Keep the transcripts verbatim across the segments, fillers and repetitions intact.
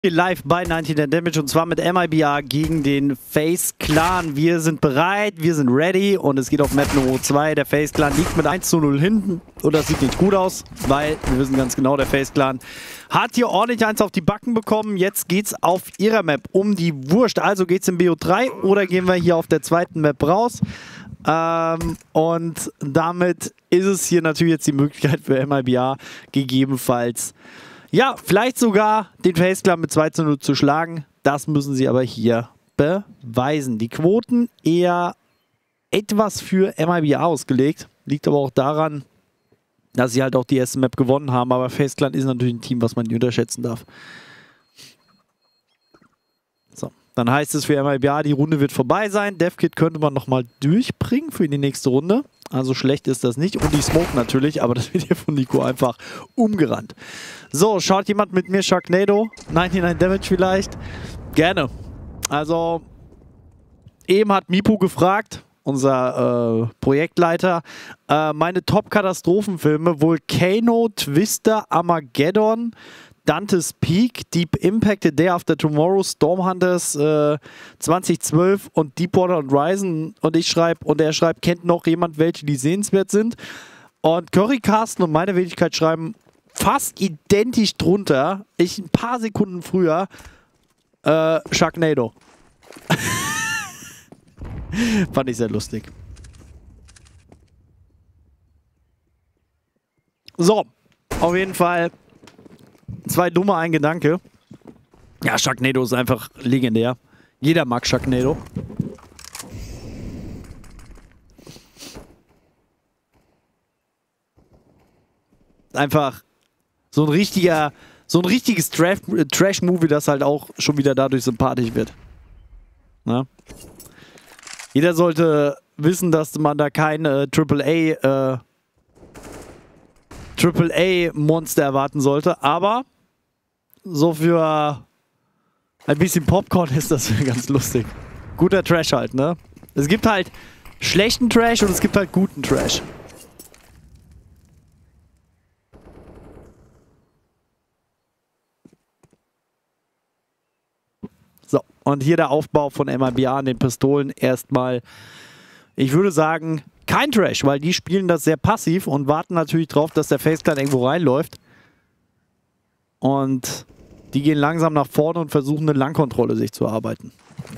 Live bei neunundneunzig Damage und zwar mit M I B R gegen den FaZe Clan. Wir sind bereit, wir sind ready und es geht auf Map Nummer zwei. Der FaZe Clan liegt mit eins zu null hinten und das sieht nicht gut aus, weil wir wissen ganz genau, der FaZe Clan hat hier ordentlich eins auf die Backen bekommen. Jetzt geht's auf ihrer Map um die Wurst. Also geht's im B O drei oder gehen wir hier auf der zweiten Map raus. Ähm, und damit ist es hier natürlich jetzt die Möglichkeit für M I B R gegebenenfalls, ja, vielleicht sogar den FaZe Clan mit zwei zu null zu schlagen. Das müssen sie aber hier beweisen. Die Quoten eher etwas für M I B R ausgelegt. Liegt aber auch daran, dass sie halt auch die erste Map gewonnen haben. Aber FaZe Clan ist natürlich ein Team, was man nicht unterschätzen darf. So, dann heißt es für M I B R, die Runde wird vorbei sein. DevKit könnte man nochmal durchbringen für die nächste Runde. Also schlecht ist das nicht. Und die Smoke natürlich, aber das wird hier von Nico einfach umgerannt. So, schaut jemand mit mir Sharknado? neunundneunzig Damage vielleicht? Gerne. Also, eben hat Mipu gefragt, unser äh, Projektleiter, äh, meine Top-Katastrophenfilme: Volcano, Twister, Armageddon, Dante's Peak, Deep Impact, The Day After Tomorrow, Stormhunters äh, zwanzig zwölf und Deepwater und Ryzen. Und ich schreibe, und er schreibt, kennt noch jemand welche, die sehenswert sind? Und Currycasten und meine Wenigkeit schreiben fast identisch drunter, ich ein paar Sekunden früher, äh, Sharknado. Fand ich sehr lustig. So, auf jeden Fall zwei dumme, ein Gedanke. Ja, Sharknado ist einfach legendär. Jeder mag Sharknado. Einfach so ein richtiger, so ein richtiges Trash-Movie, das halt auch schon wieder dadurch sympathisch wird. Na? Jeder sollte wissen, dass man da kein äh, Triple A äh, Triple A Monster erwarten sollte, aber so für ein bisschen Popcorn ist das ganz lustig. Guter Trash halt, ne? Es gibt halt schlechten Trash und es gibt halt guten Trash. So, und hier der Aufbau von M I B R an den Pistolen. Erstmal, ich würde sagen, kein Trash, weil die spielen das sehr passiv und warten natürlich drauf, dass der FaZe Clan irgendwo reinläuft. Und die gehen langsam nach vorne und versuchen eine Langkontrolle sich zu erarbeiten.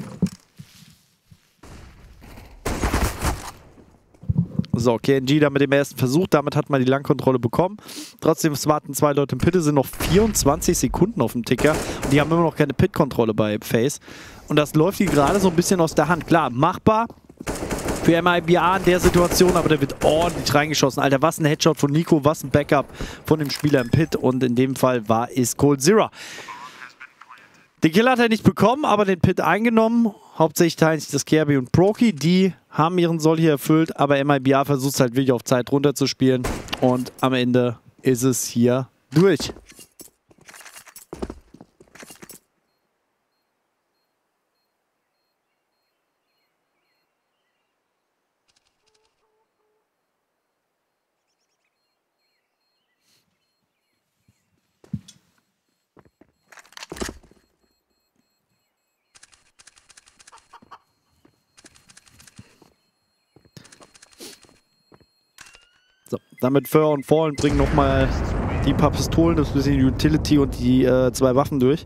So, K N G da mit dem ersten Versuch, damit hat man die Langkontrolle bekommen. Trotzdem warten zwei Leute im Pit, es sind noch vierundzwanzig Sekunden auf dem Ticker und die haben immer noch keine Pit-Kontrolle bei FaZe. Und das läuft hier gerade so ein bisschen aus der Hand. Klar, machbar für M I B R in der Situation, aber der wird ordentlich reingeschossen. Alter, was ein Headshot von Nico, was ein Backup von dem Spieler im Pit und in dem Fall war es coldzera. Den Kill hat er nicht bekommen, aber den Pit eingenommen. Hauptsächlich teilen sich das Kirby und Proki, die haben ihren Soll hier erfüllt, aber M I B R versucht es halt wirklich auf Zeit runterzuspielen und am Ende ist es hier durch. So, damit Fur und Fallen bringen nochmal die paar Pistolen, das bisschen Utility und die äh, zwei Waffen durch.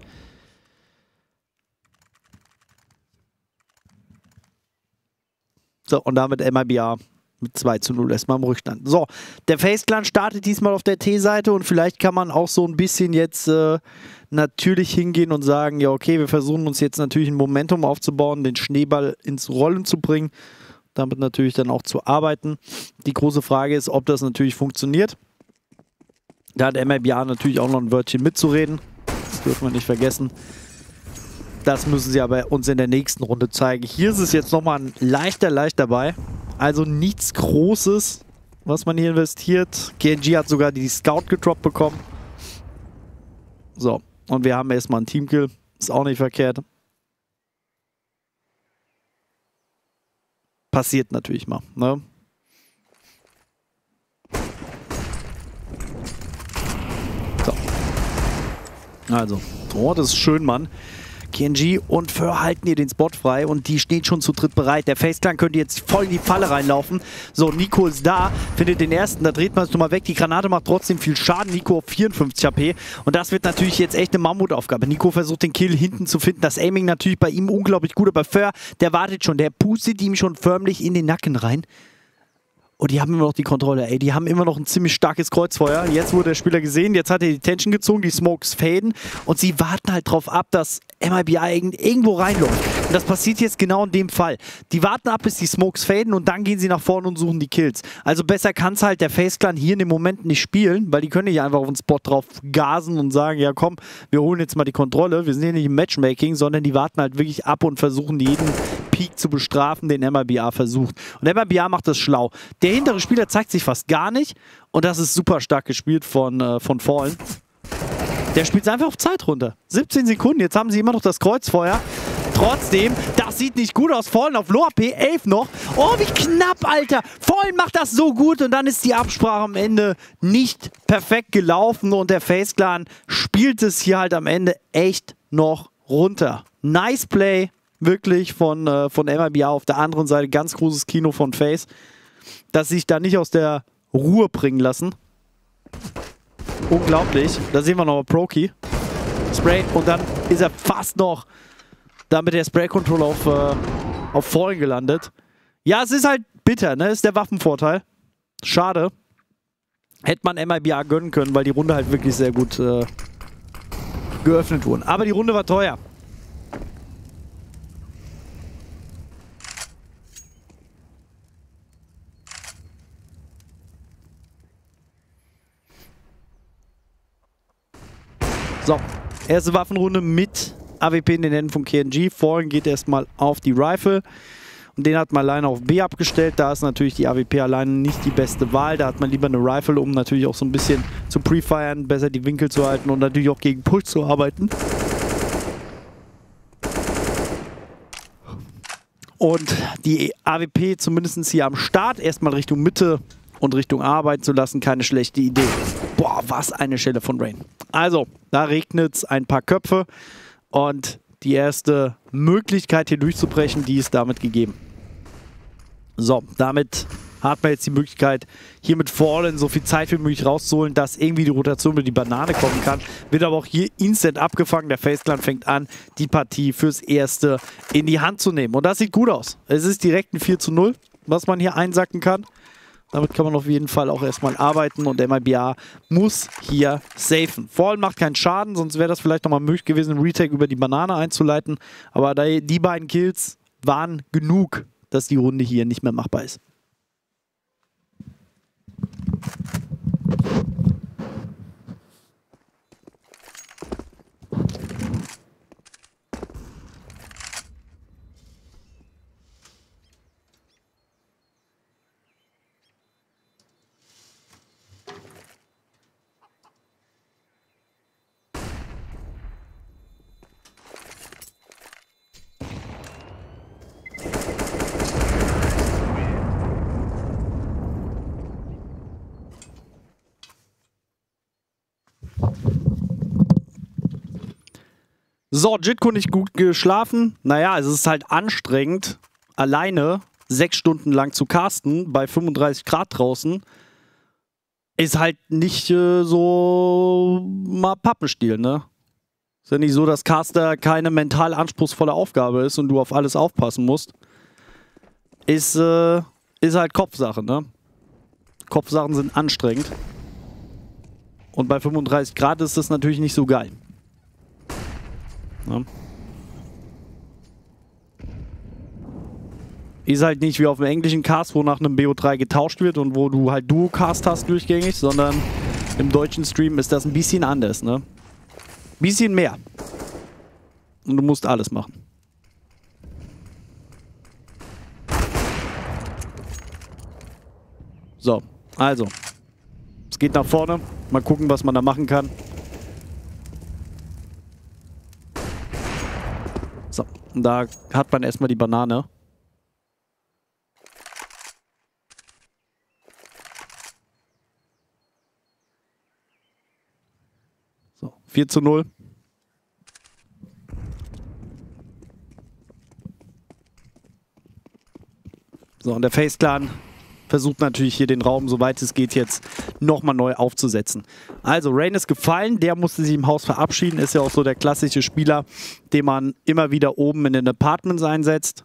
So, und damit M I B R mit zwei zu null erstmal im Rückstand. So, der FaZe Clan startet diesmal auf der T-Seite und vielleicht kann man auch so ein bisschen jetzt äh, natürlich hingehen und sagen, ja okay, wir versuchen uns jetzt natürlich ein Momentum aufzubauen, den Schneeball ins Rollen zu bringen, damit natürlich dann auch zu arbeiten. Die große Frage ist, ob das natürlich funktioniert. Da hat M I B R natürlich auch noch ein Wörtchen mitzureden. Das dürfen wir nicht vergessen. Das müssen sie aber uns in der nächsten Runde zeigen. Hier ist es jetzt nochmal ein leichter, leicht dabei. Also nichts Großes, was man hier investiert. K N G hat sogar die Scout gedroppt bekommen. So, und wir haben erstmal einen Teamkill. Ist auch nicht verkehrt. Passiert natürlich mal, ne? So. Also, oh, das ist schön, Mann. K N G und Föhr halten hier den Spot frei und die steht schon zu dritt bereit. Der FaZe Clan könnte jetzt voll in die Falle reinlaufen. So, Nico ist da, findet den ersten, da dreht man es nochmal weg. Die Granate macht trotzdem viel Schaden. Nico auf vierundfünfzig H P und das wird natürlich jetzt echt eine Mammutaufgabe. Nico versucht den Kill hinten zu finden. Das Aiming natürlich bei ihm unglaublich gut, aber Föhr, der wartet schon, der pustet ihm schon förmlich in den Nacken rein. Und die haben immer noch die Kontrolle, ey. Die haben immer noch ein ziemlich starkes Kreuzfeuer. Jetzt wurde der Spieler gesehen, jetzt hat er die Tension gezogen, die Smokes faden. Und sie warten halt drauf ab, dass M I B I irgendwo reinläuft. Und das passiert jetzt genau in dem Fall. Die warten ab, bis die Smokes faden und dann gehen sie nach vorne und suchen die Kills. Also besser kann es halt der FaZe Clan hier in dem Moment nicht spielen, weil die können nicht einfach auf den Spot drauf gasen und sagen, ja komm, wir holen jetzt mal die Kontrolle. Wir sind hier nicht im Matchmaking, sondern die warten halt wirklich ab und versuchen jeden Peak zu bestrafen, den M I B A versucht. Und M I B A macht das schlau. Der hintere Spieler zeigt sich fast gar nicht und das ist super stark gespielt von, äh, von Fallen. Der spielt es einfach auf Zeit runter. siebzehn Sekunden, jetzt haben sie immer noch das Kreuzfeuer. Trotzdem, das sieht nicht gut aus. Fallen auf Low H P, elf noch. Oh, wie knapp, Alter. Fallen macht das so gut und dann ist die Absprache am Ende nicht perfekt gelaufen und der FaZe Clan spielt es hier halt am Ende echt noch runter. Nice Play, wirklich, von, äh, von M I B A. Auf der anderen Seite ganz großes Kino von FaZe, dass sie sich da nicht aus der Ruhe bringen lassen. Unglaublich. Da sehen wir nochmal Proki. Spray und dann ist er fast noch da mit der Spray-Control auf, äh, auf Fallen gelandet. Ja, es ist halt bitter, ne? Ist der Waffenvorteil. Schade. Hätte man M I B A gönnen können, weil die Runde halt wirklich sehr gut äh, geöffnet wurde. Aber die Runde war teuer. So, erste Waffenrunde mit A W P in den Händen von K N G. Fallen geht erstmal auf die Rifle. Und den hat man alleine auf B abgestellt. Da ist natürlich die A W P alleine nicht die beste Wahl. Da hat man lieber eine Rifle, um natürlich auch so ein bisschen zu pre-firen, besser die Winkel zu halten und natürlich auch gegen Push zu arbeiten. Und die A W P zumindest hier am Start erstmal Richtung Mitte und Richtung A arbeiten zu lassen, keine schlechte Idee. Boah, was eine Schelle von Rain. Also, da regnet es ein paar Köpfe und die erste Möglichkeit hier durchzubrechen, die ist damit gegeben. So, damit hat man jetzt die Möglichkeit, hier mit Fallen so viel Zeit wie möglich rauszuholen, dass irgendwie die Rotation mit die Banane kommen kann. Wird aber auch hier instant abgefangen. Der FaZe Clan fängt an, die Partie fürs Erste in die Hand zu nehmen. Und das sieht gut aus. Es ist direkt ein vier zu null, was man hier einsacken kann. Damit kann man auf jeden Fall auch erstmal arbeiten und M I B A muss hier safen. Fallen macht keinen Schaden, sonst wäre das vielleicht nochmal möglich gewesen, einen Retake über die Banane einzuleiten. Aber die beiden Kills waren genug, dass die Runde hier nicht mehr machbar ist. So, Jitko nicht gut geschlafen. Naja, es ist halt anstrengend, alleine sechs Stunden lang zu casten bei fünfunddreißig Grad draußen. Ist halt nicht äh, so mal Pappenstiel, ne? Ist ja nicht so, dass Caster keine mental anspruchsvolle Aufgabe ist und du auf alles aufpassen musst. Ist, äh, ist halt Kopfsache, ne? Kopfsachen sind anstrengend. Und bei fünfunddreißig Grad ist das natürlich nicht so geil. Ja. Ist halt nicht wie auf dem englischen Cast, wo nach einem B O drei getauscht wird und wo du halt Duo-Cast hast durchgängig, sondern im deutschen Stream ist das ein bisschen anders, ne? Bisschen mehr. Und du musst alles machen. So, also. Es geht nach vorne. Mal gucken, was man da machen kann. So, und da hat man erstmal die Banane. So, vier zu null. So, und der Face Clan versucht natürlich hier den Raum, soweit es geht, jetzt nochmal neu aufzusetzen. Also, Rain ist gefallen, der musste sich im Haus verabschieden, ist ja auch so der klassische Spieler, den man immer wieder oben in den Apartments einsetzt.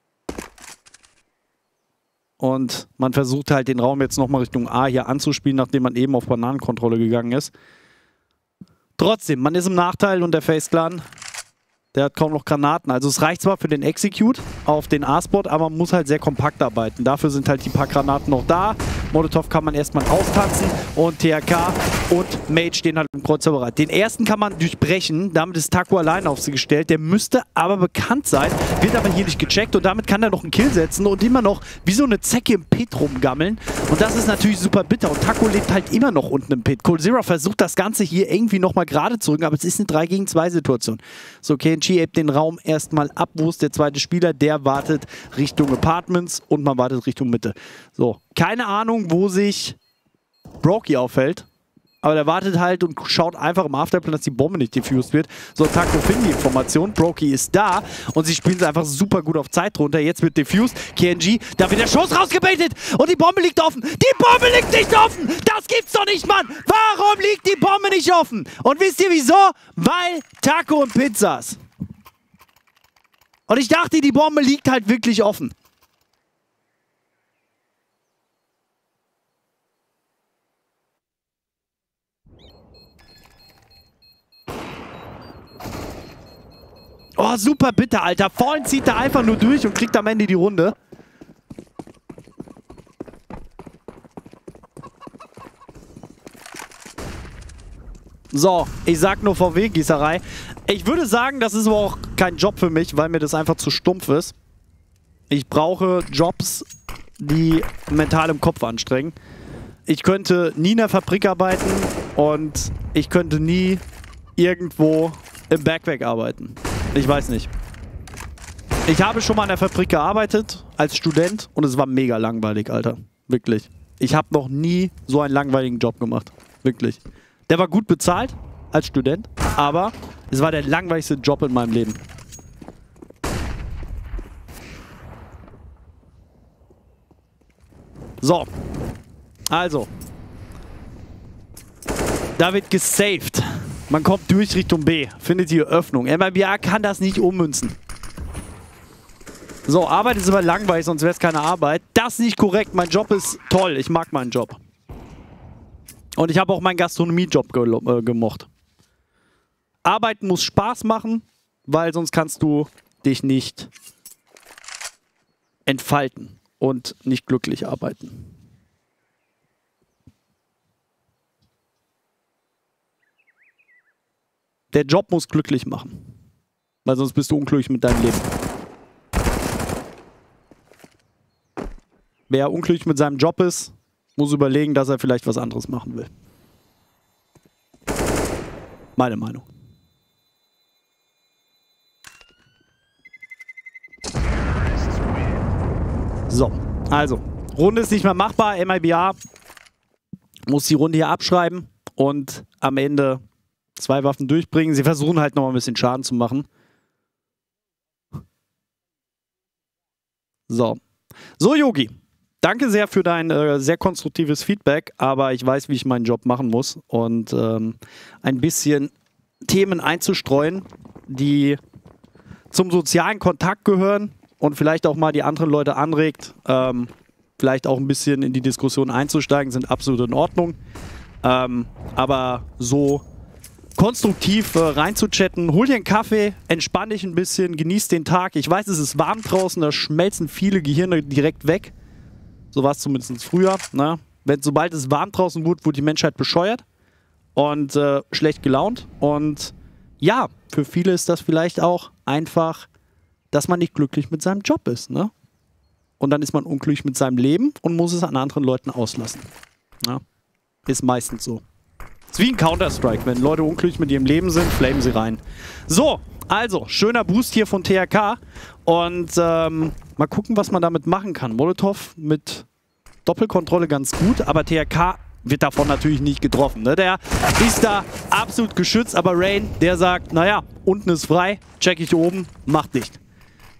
Und man versucht halt den Raum jetzt nochmal Richtung A hier anzuspielen, nachdem man eben auf Bananenkontrolle gegangen ist. Trotzdem, man ist im Nachteil und der Face Clan, der hat kaum noch Granaten. Also es reicht zwar für den Execute auf den A-Spot, aber man muss halt sehr kompakt arbeiten. Dafür sind halt die paar Granaten noch da. Molotov kann man erstmal austanzen und T H K und Mage stehen halt im Kreuzer bereit. Den ersten kann man durchbrechen, damit ist Taco allein auf sie gestellt. Der müsste aber bekannt sein, wird aber hier nicht gecheckt und damit kann er noch einen Kill setzen und immer noch wie so eine Zecke im Pit rumgammeln. Und das ist natürlich super bitter und Taco lebt halt immer noch unten im Pit. coldzera versucht das Ganze hier irgendwie nochmal gerade zu rücken, aber es ist eine drei gegen zwei Situation. So, K N G hebt den Raum erstmal ab. Wo ist der zweite Spieler? Der wartet Richtung Apartments und man wartet Richtung Mitte. So, keine Ahnung, wo sich Brokey aufhält. Aber der wartet halt und schaut einfach im Afterplan, dass die Bombe nicht diffused wird. So, Taco findet die Information. Brokey ist da und sie spielen es einfach super gut auf Zeit runter. Jetzt wird diffused. K N G, da wird der Schuss rausgebaitet und die Bombe liegt offen. Die Bombe liegt nicht offen! Das gibt's doch nicht, Mann! Warum liegt die Bombe nicht offen? Und wisst ihr wieso? Weil Taco und Pizzas. Und ich dachte, die Bombe liegt halt wirklich offen. Oh, super bitter, Alter. Vorhin zieht er einfach nur durch und kriegt am Ende die Runde. So, ich sag nur V W-Gießerei. Ich würde sagen, das ist aber auch kein Job für mich, weil mir das einfach zu stumpf ist. Ich brauche Jobs, die mental im Kopf anstrengen. Ich könnte nie in der Fabrik arbeiten und ich könnte nie irgendwo im Bergwerk arbeiten. Ich weiß nicht. Ich habe schon mal in der Fabrik gearbeitet als Student und es war mega langweilig, Alter. Wirklich. Ich habe noch nie so einen langweiligen Job gemacht. Wirklich. Der war gut bezahlt als Student, aber es war der langweiligste Job in meinem Leben. So. Also. Da wird gesaved. Man kommt durch Richtung B. Findet die Öffnung. M I B A kann das nicht ummünzen. So, Arbeit ist aber langweilig, sonst wäre es keine Arbeit. Das ist nicht korrekt. Mein Job ist toll. Ich mag meinen Job. Und ich habe auch meinen Gastronomie-Job ge äh, gemocht. Arbeiten muss Spaß machen, weil sonst kannst du dich nicht entfalten und nicht glücklich arbeiten. Der Job muss glücklich machen, weil sonst bist du unglücklich mit deinem Leben. Wer unglücklich mit seinem Job ist, muss überlegen, dass er vielleicht was anderes machen will. Meine Meinung. So, also, Runde ist nicht mehr machbar. M I B A muss die Runde hier abschreiben und am Ende zwei Waffen durchbringen. Sie versuchen halt noch mal ein bisschen Schaden zu machen. So. So, Yogi. Danke sehr für dein äh, sehr konstruktives Feedback, aber ich weiß, wie ich meinen Job machen muss und ähm, ein bisschen Themen einzustreuen, die zum sozialen Kontakt gehören und vielleicht auch mal die anderen Leute anregt, ähm, vielleicht auch ein bisschen in die Diskussion einzusteigen, sind absolut in Ordnung. Ähm, aber so konstruktiv äh, reinzuchatten, hol dir einen Kaffee, entspann dich ein bisschen, genieß den Tag. Ich weiß, es ist warm draußen, da schmelzen viele Gehirne direkt weg. So war es zumindest früher. Ne? Wenn, sobald es warm draußen wurde, wurde die Menschheit bescheuert und äh, schlecht gelaunt. Und ja, für viele ist das vielleicht auch einfach, dass man nicht glücklich mit seinem Job ist. Ne? Und dann ist man unglücklich mit seinem Leben und muss es an anderen Leuten auslassen. Ja? Ist meistens so. Ist wie ein Counter-Strike. Wenn Leute unglücklich mit ihrem Leben sind, flamen sie rein. So, also, schöner Boost hier von T H K. Und ähm, mal gucken, was man damit machen kann. Molotov mit Doppelkontrolle ganz gut, aber T H K wird davon natürlich nicht getroffen. Ne? Der ist da absolut geschützt, aber Rain, der sagt, naja, unten ist frei, check ich oben, macht nicht.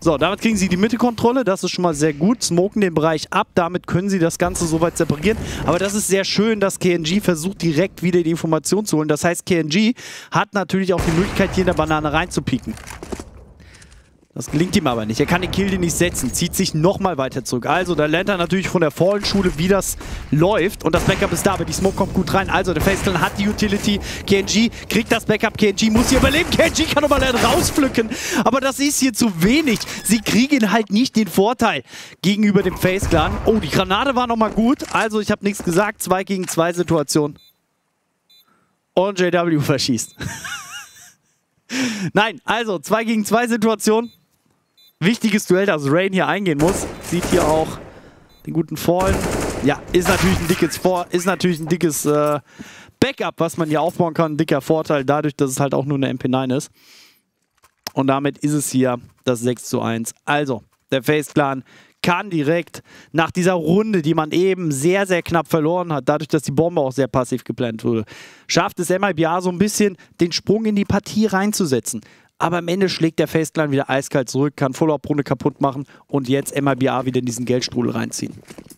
So, damit kriegen sie die Mittekontrolle, das ist schon mal sehr gut. Smoken den Bereich ab, damit können sie das Ganze soweit separieren. Aber das ist sehr schön, dass K N G versucht, direkt wieder die Information zu holen. Das heißt, K N G hat natürlich auch die Möglichkeit, hier in der Banane reinzupieken. Das gelingt ihm aber nicht. Er kann den Kill nicht setzen, zieht sich nochmal weiter zurück. Also, da lernt er natürlich von der Fallen-Schule, wie das läuft. Und das Backup ist da, aber die Smoke kommt gut rein. Also, der FaZe hat die Utility. K N G kriegt das Backup. K N G muss hier überleben. K N G kann nochmal rauspflücken. Aber das ist hier zu wenig. Sie kriegen halt nicht den Vorteil gegenüber dem FaZe-Clan. Oh, die Granate war nochmal gut. Also, ich habe nichts gesagt. zwei gegen zwei Situation. Und J W verschießt. Nein, also, zwei gegen zwei Situation. Wichtiges Duell, das Rain hier eingehen muss. Sieht hier auch den guten Fallen. Ja, ist natürlich ein dickes Vor ist natürlich ein dickes äh, Backup, was man hier aufbauen kann. Ein dicker Vorteil dadurch, dass es halt auch nur eine M P neun ist. Und damit ist es hier das sechs zu eins. Also, der FaZe-Clan kann direkt nach dieser Runde, die man eben sehr, sehr knapp verloren hat, dadurch, dass die Bombe auch sehr passiv geplant wurde, schafft es M I B R so ein bisschen, den Sprung in die Partie reinzusetzen. Aber am Ende schlägt der FaZe-Clan wieder eiskalt zurück, kann Follow-up-Runde kaputt machen und jetzt M I B R wieder in diesen Geldstrudel reinziehen.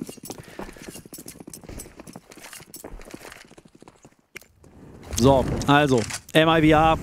So, also, M I B R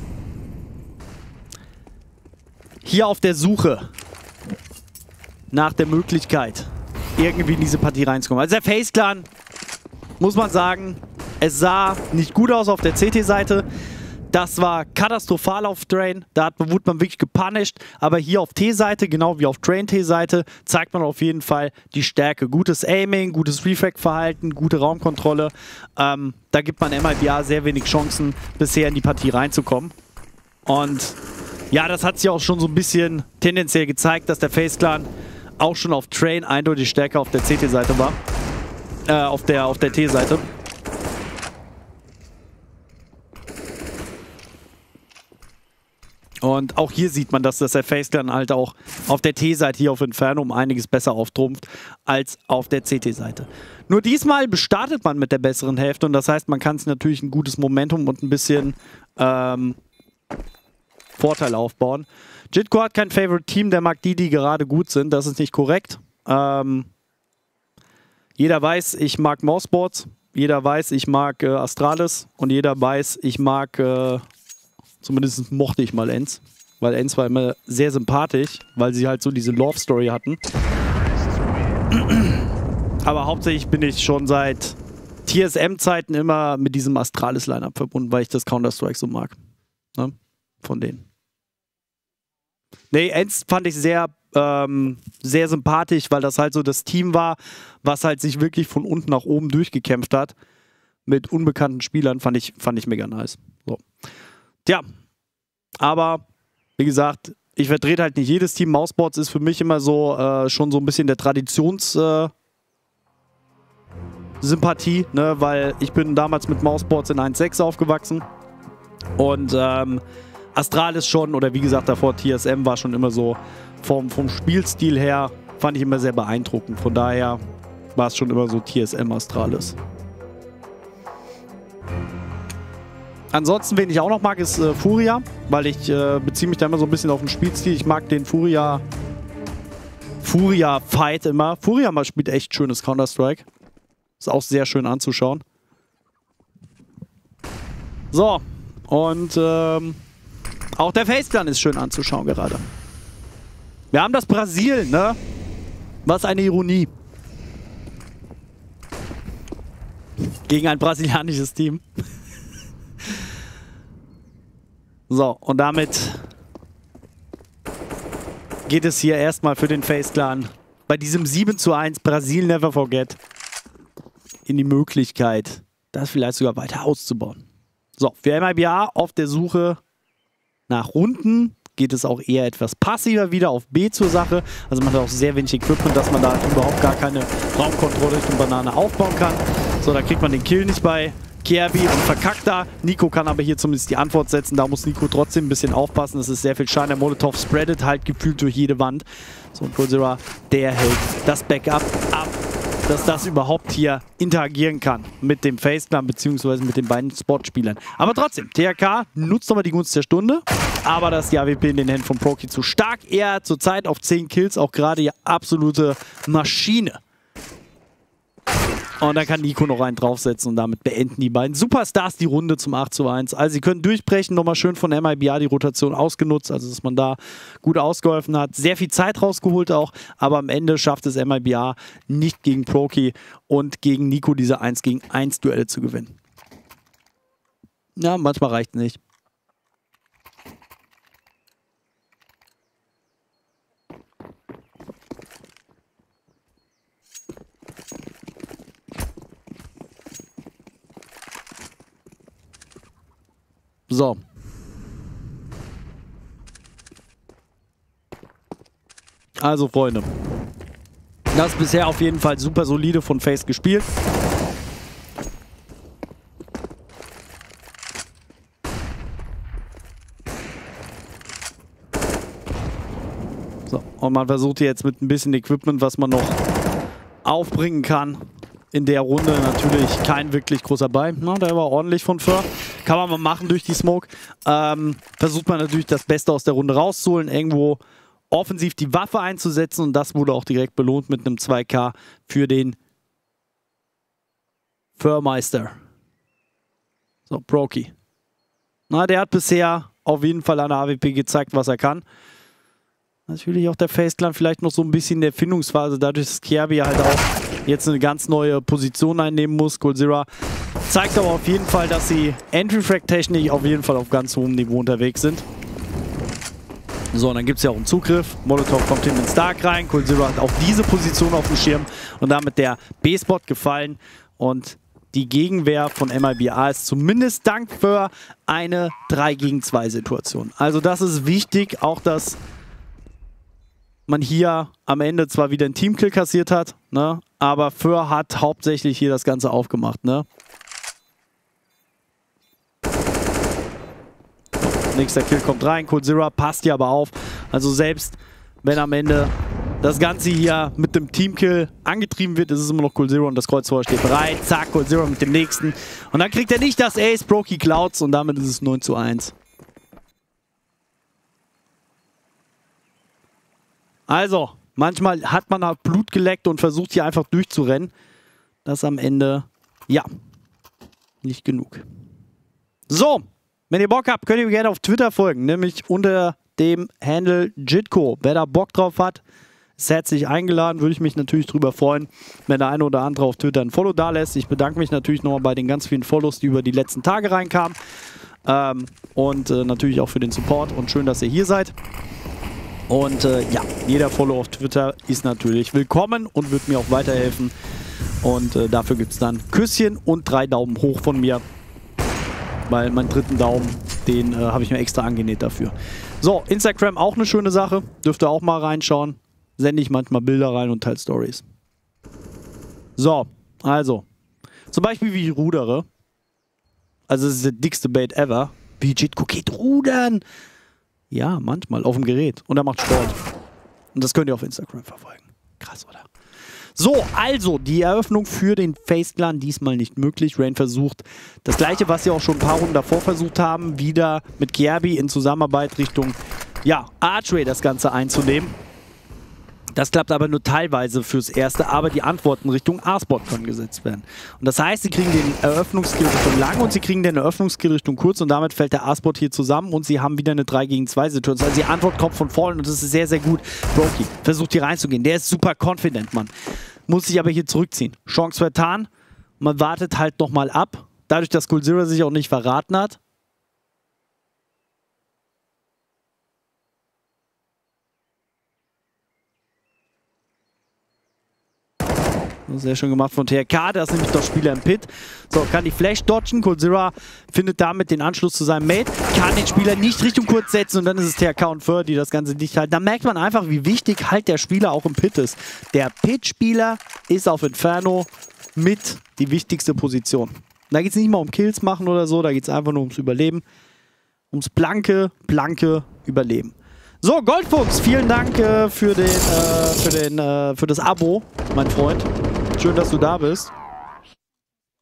hier auf der Suche nach der Möglichkeit, irgendwie in diese Partie reinzukommen. Also der FaZe-Clan, muss man sagen, es sah nicht gut aus auf der C T-Seite. Das war katastrophal auf Train, da hat, wurde man wirklich gepunished, aber hier auf T-Seite, genau wie auf Train-T-Seite, zeigt man auf jeden Fall die Stärke. Gutes Aiming, gutes Refract-Verhalten, gute Raumkontrolle. Ähm, da gibt man M I B R sehr wenig Chancen, bisher in die Partie reinzukommen. Und ja, das hat sich auch schon so ein bisschen tendenziell gezeigt, dass der FaZe-Clan auch schon auf Train eindeutig stärker auf der C T-Seite war. Äh, auf der, auf der T-Seite. Und auch hier sieht man, dass das der FaZe-Clan halt auch auf der T-Seite hier auf Inferno um einiges besser auftrumpft als auf der C T-Seite. Nur diesmal startet man mit der besseren Hälfte und das heißt, man kann sich natürlich ein gutes Momentum und ein bisschen ähm, Vorteil aufbauen. Jitco hat kein Favorite Team, der mag die, die gerade gut sind. Das ist nicht korrekt. Ähm, jeder weiß, ich mag Mousesports. Jeder weiß, ich mag äh, Astralis. Und jeder weiß, ich mag... Äh, Zumindest mochte ich mal Enz, weil Enz war immer sehr sympathisch, weil sie halt so diese Love-Story hatten. Aber hauptsächlich bin ich schon seit T S M-Zeiten immer mit diesem Astralis-Line-Up verbunden, weil ich das Counter-Strike so mag. Ne? Von denen. Nee, Enz fand ich sehr, ähm, sehr sympathisch, weil das halt so das Team war, was halt sich wirklich von unten nach oben durchgekämpft hat. Mit unbekannten Spielern, fand ich, fand ich mega nice. So. Tja, aber wie gesagt, ich vertrete halt nicht jedes Team. Mousesports ist für mich immer so äh, schon so ein bisschen der Traditions- äh, Sympathie, ne? Weil ich bin damals mit Mousesports in eins Punkt sechs aufgewachsen und ähm, Astralis schon, oder wie gesagt davor T S M war schon immer so vom, vom Spielstil her, fand ich immer sehr beeindruckend. Von daher war es schon immer so T S M Astralis. Ansonsten, wen ich auch noch mag, ist äh, Furia, weil ich äh, beziehe mich da immer so ein bisschen auf den Spielstil. Ich mag den Furia Furia-Fight immer. Furia mal spielt echt schönes Counter-Strike. Ist auch sehr schön anzuschauen. So, und ähm, auch der FaZe-Clan ist schön anzuschauen gerade. Wir haben das Brasil, ne? Was eine Ironie. Gegen ein brasilianisches Team. So, und damit geht es hier erstmal für den FaZe-Clan bei diesem sieben zu eins Brasil Never Forget in die Möglichkeit, das vielleicht sogar weiter auszubauen. So, für M I B R auf der Suche nach Runden geht es auch eher etwas passiver wieder auf B zur Sache. Also man hat auch sehr wenig Equipment, dass man da überhaupt gar keine Raumkontrolle Richtung Banane aufbauen kann. So, da kriegt man den Kill nicht bei Kerbi und verkackt da. Nico kann aber hier zumindest die Antwort setzen. Da muss Nico trotzdem ein bisschen aufpassen. Das ist sehr viel Schein. Der Molotov spreadet halt gefühlt durch jede Wand. So, und Coldzera, der hält das Backup ab, dass das überhaupt hier interagieren kann mit dem FaZe-Clan beziehungsweise mit den beiden Spot-Spielern. Aber trotzdem, T H K nutzt nochmal die Gunst der Stunde. aber das ist die A W P in den Händen von Proki zu stark. Er zurzeit auf zehn Kills, auch gerade die absolute Maschine. Und dann kann Nico noch einen draufsetzen und damit beenden die beiden Superstars die Runde zum acht zu eins. Also sie können durchbrechen, nochmal schön von M I B A die Rotation ausgenutzt, also dass man da gut ausgeholfen hat. Sehr viel Zeit rausgeholt auch, aber am Ende schafft es M I B A nicht gegen Proki und gegen Nico diese eins gegen eins Duelle zu gewinnen. Ja, manchmal reicht es nicht. So. Also, Freunde. Das ist bisher auf jeden Fall super solide von FaZe gespielt. So, und man versucht jetzt mit ein bisschen Equipment, was man noch aufbringen kann. In der Runde natürlich kein wirklich großer Ball. Na, der war ordentlich von Fur. Kann man mal machen durch die Smoke. Ähm, versucht man natürlich das Beste aus der Runde rauszuholen. Irgendwo offensiv die Waffe einzusetzen. Und das wurde auch direkt belohnt mit einem zwei K für den Furmeister. So, Proki. Na, der hat bisher auf jeden Fall an der A W P gezeigt, was er kann. Natürlich auch der FaZe Clan vielleicht noch so ein bisschen in der Findungsphase, dadurch, dass Kjaerbye halt auch jetzt eine ganz neue Position einnehmen muss. coldzera zeigt aber auf jeden Fall, dass sie Entry-Frag-technisch auf jeden Fall auf ganz hohem Niveau unterwegs sind. So, und dann gibt es ja auch einen Zugriff. Molotov kommt hin in Stark rein. coldzera hat auch diese Position auf dem Schirm und damit der B-Spot gefallen. Und die Gegenwehr von M I B A ist zumindest dank für eine drei gegen zwei Situation. Also das ist wichtig, auch dass man hier am Ende zwar wieder einen Teamkill kassiert hat, ne, aber Für hat hauptsächlich hier das Ganze aufgemacht. Ne. Nächster Kill kommt rein, coldzera passt hier aber auf. Also selbst wenn am Ende das Ganze hier mit dem Teamkill angetrieben wird, ist es immer noch coldzera und das Kreuzfeuer steht bereit. Zack, coldzera mit dem nächsten. Und dann kriegt er nicht das Ace, Proki klaut's und damit ist es neun zu eins. Also, manchmal hat man halt Blut geleckt und versucht hier einfach durchzurennen. Das ist am Ende, ja, nicht genug. So, wenn ihr Bock habt, könnt ihr mir gerne auf Twitter folgen, nämlich unter dem Handle Jitco. Wer da Bock drauf hat, ist herzlich eingeladen, würde ich mich natürlich drüber freuen, wenn der eine oder andere auf Twitter ein Follow da lässt. Ich bedanke mich natürlich nochmal bei den ganz vielen Follows, die über die letzten Tage reinkamen. Ähm, und äh, natürlich auch für den Support und schön, dass ihr hier seid. Und äh, ja, jeder Follow auf Twitter ist natürlich willkommen und wird mir auch weiterhelfen. Und äh, dafür gibt es dann Küsschen und drei Daumen hoch von mir. Weil meinen dritten Daumen, den äh, habe ich mir extra angenäht dafür. So, Instagram auch eine schöne Sache. Dürft ihr auch mal reinschauen. Sende ich manchmal Bilder rein und teile Stories. So, also. Zum Beispiel wie ich rudere. Also das ist der dickste Bait ever. Wie Jitco geht rudern. Ja, manchmal auf dem Gerät. Und er macht Sport. Und das könnt ihr auf Instagram verfolgen. Krass, oder? So, also die Eröffnung für den FaZe Clan diesmal nicht möglich. Rain versucht das gleiche, was sie auch schon ein paar Runden davor versucht haben, wieder mit Kjaerbye in Zusammenarbeit Richtung, ja, Archway das Ganze einzunehmen. Das klappt aber nur teilweise fürs Erste, aber die Antworten Richtung A-Spot können gesetzt werden. Und das heißt, sie kriegen den Eröffnungskill Richtung lang und sie kriegen den Eröffnungskill Richtung kurz und damit fällt der A-Spot hier zusammen und sie haben wieder eine drei gegen zwei Situation. Also die Antwort kommt von vorne und das ist sehr, sehr gut. Proki versucht hier reinzugehen. Der ist super confident, Mann. Muss sich aber hier zurückziehen. Chance vertan. Man wartet halt nochmal ab. Dadurch, dass coldzera sich auch nicht verraten hat. Sehr schön gemacht von T R K, da ist nämlich der Spieler im Pit. So, kann die Flash dodgen. coldzera findet damit den Anschluss zu seinem Mate, kann den Spieler nicht Richtung kurz setzen und dann ist es T R K und Fur, die das Ganze nicht halten. Da merkt man einfach, wie wichtig halt der Spieler auch im Pit ist. Der Pit-Spieler ist auf Inferno mit die wichtigste Position. Da geht es nicht mal um Kills machen oder so, da geht es einfach nur ums Überleben. Ums blanke, blanke Überleben. So, Goldfuchs, vielen Dank äh, für, den, äh, für, den, äh, für das Abo, mein Freund. Schön, dass du da bist.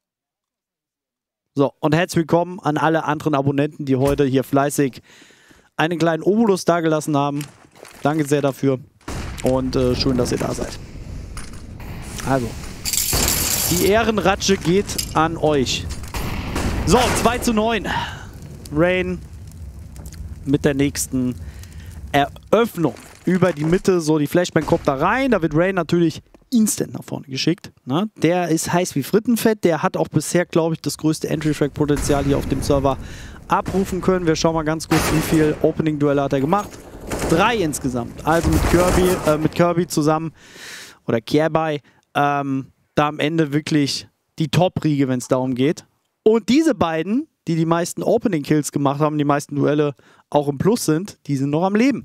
So, und herzlich willkommen an alle anderen Abonnenten, die heute hier fleißig einen kleinen Obolus dagelassen haben. Danke sehr dafür. Und äh, schön, dass ihr da seid. Also, die Ehrenratsche geht an euch. So, zwei zu neun. Rain mit der nächsten Eröffnung über die Mitte. So, die Flashbang kommt da rein. Da wird Rain natürlich instant nach vorne geschickt. Ne? Der ist heiß wie Frittenfett. Der hat auch bisher, glaube ich, das größte Entry-Track-Potenzial hier auf dem Server abrufen können. Wir schauen mal ganz kurz, wie viel Opening-Duelle hat er gemacht. Drei insgesamt. Also mit Kirby, äh, mit Kirby zusammen oder Kirby, ähm, da am Ende wirklich die Top-Riege, wenn es darum geht. Und diese beiden, die die meisten Opening-Kills gemacht haben, die meisten Duelle auch im Plus sind, die sind noch am Leben.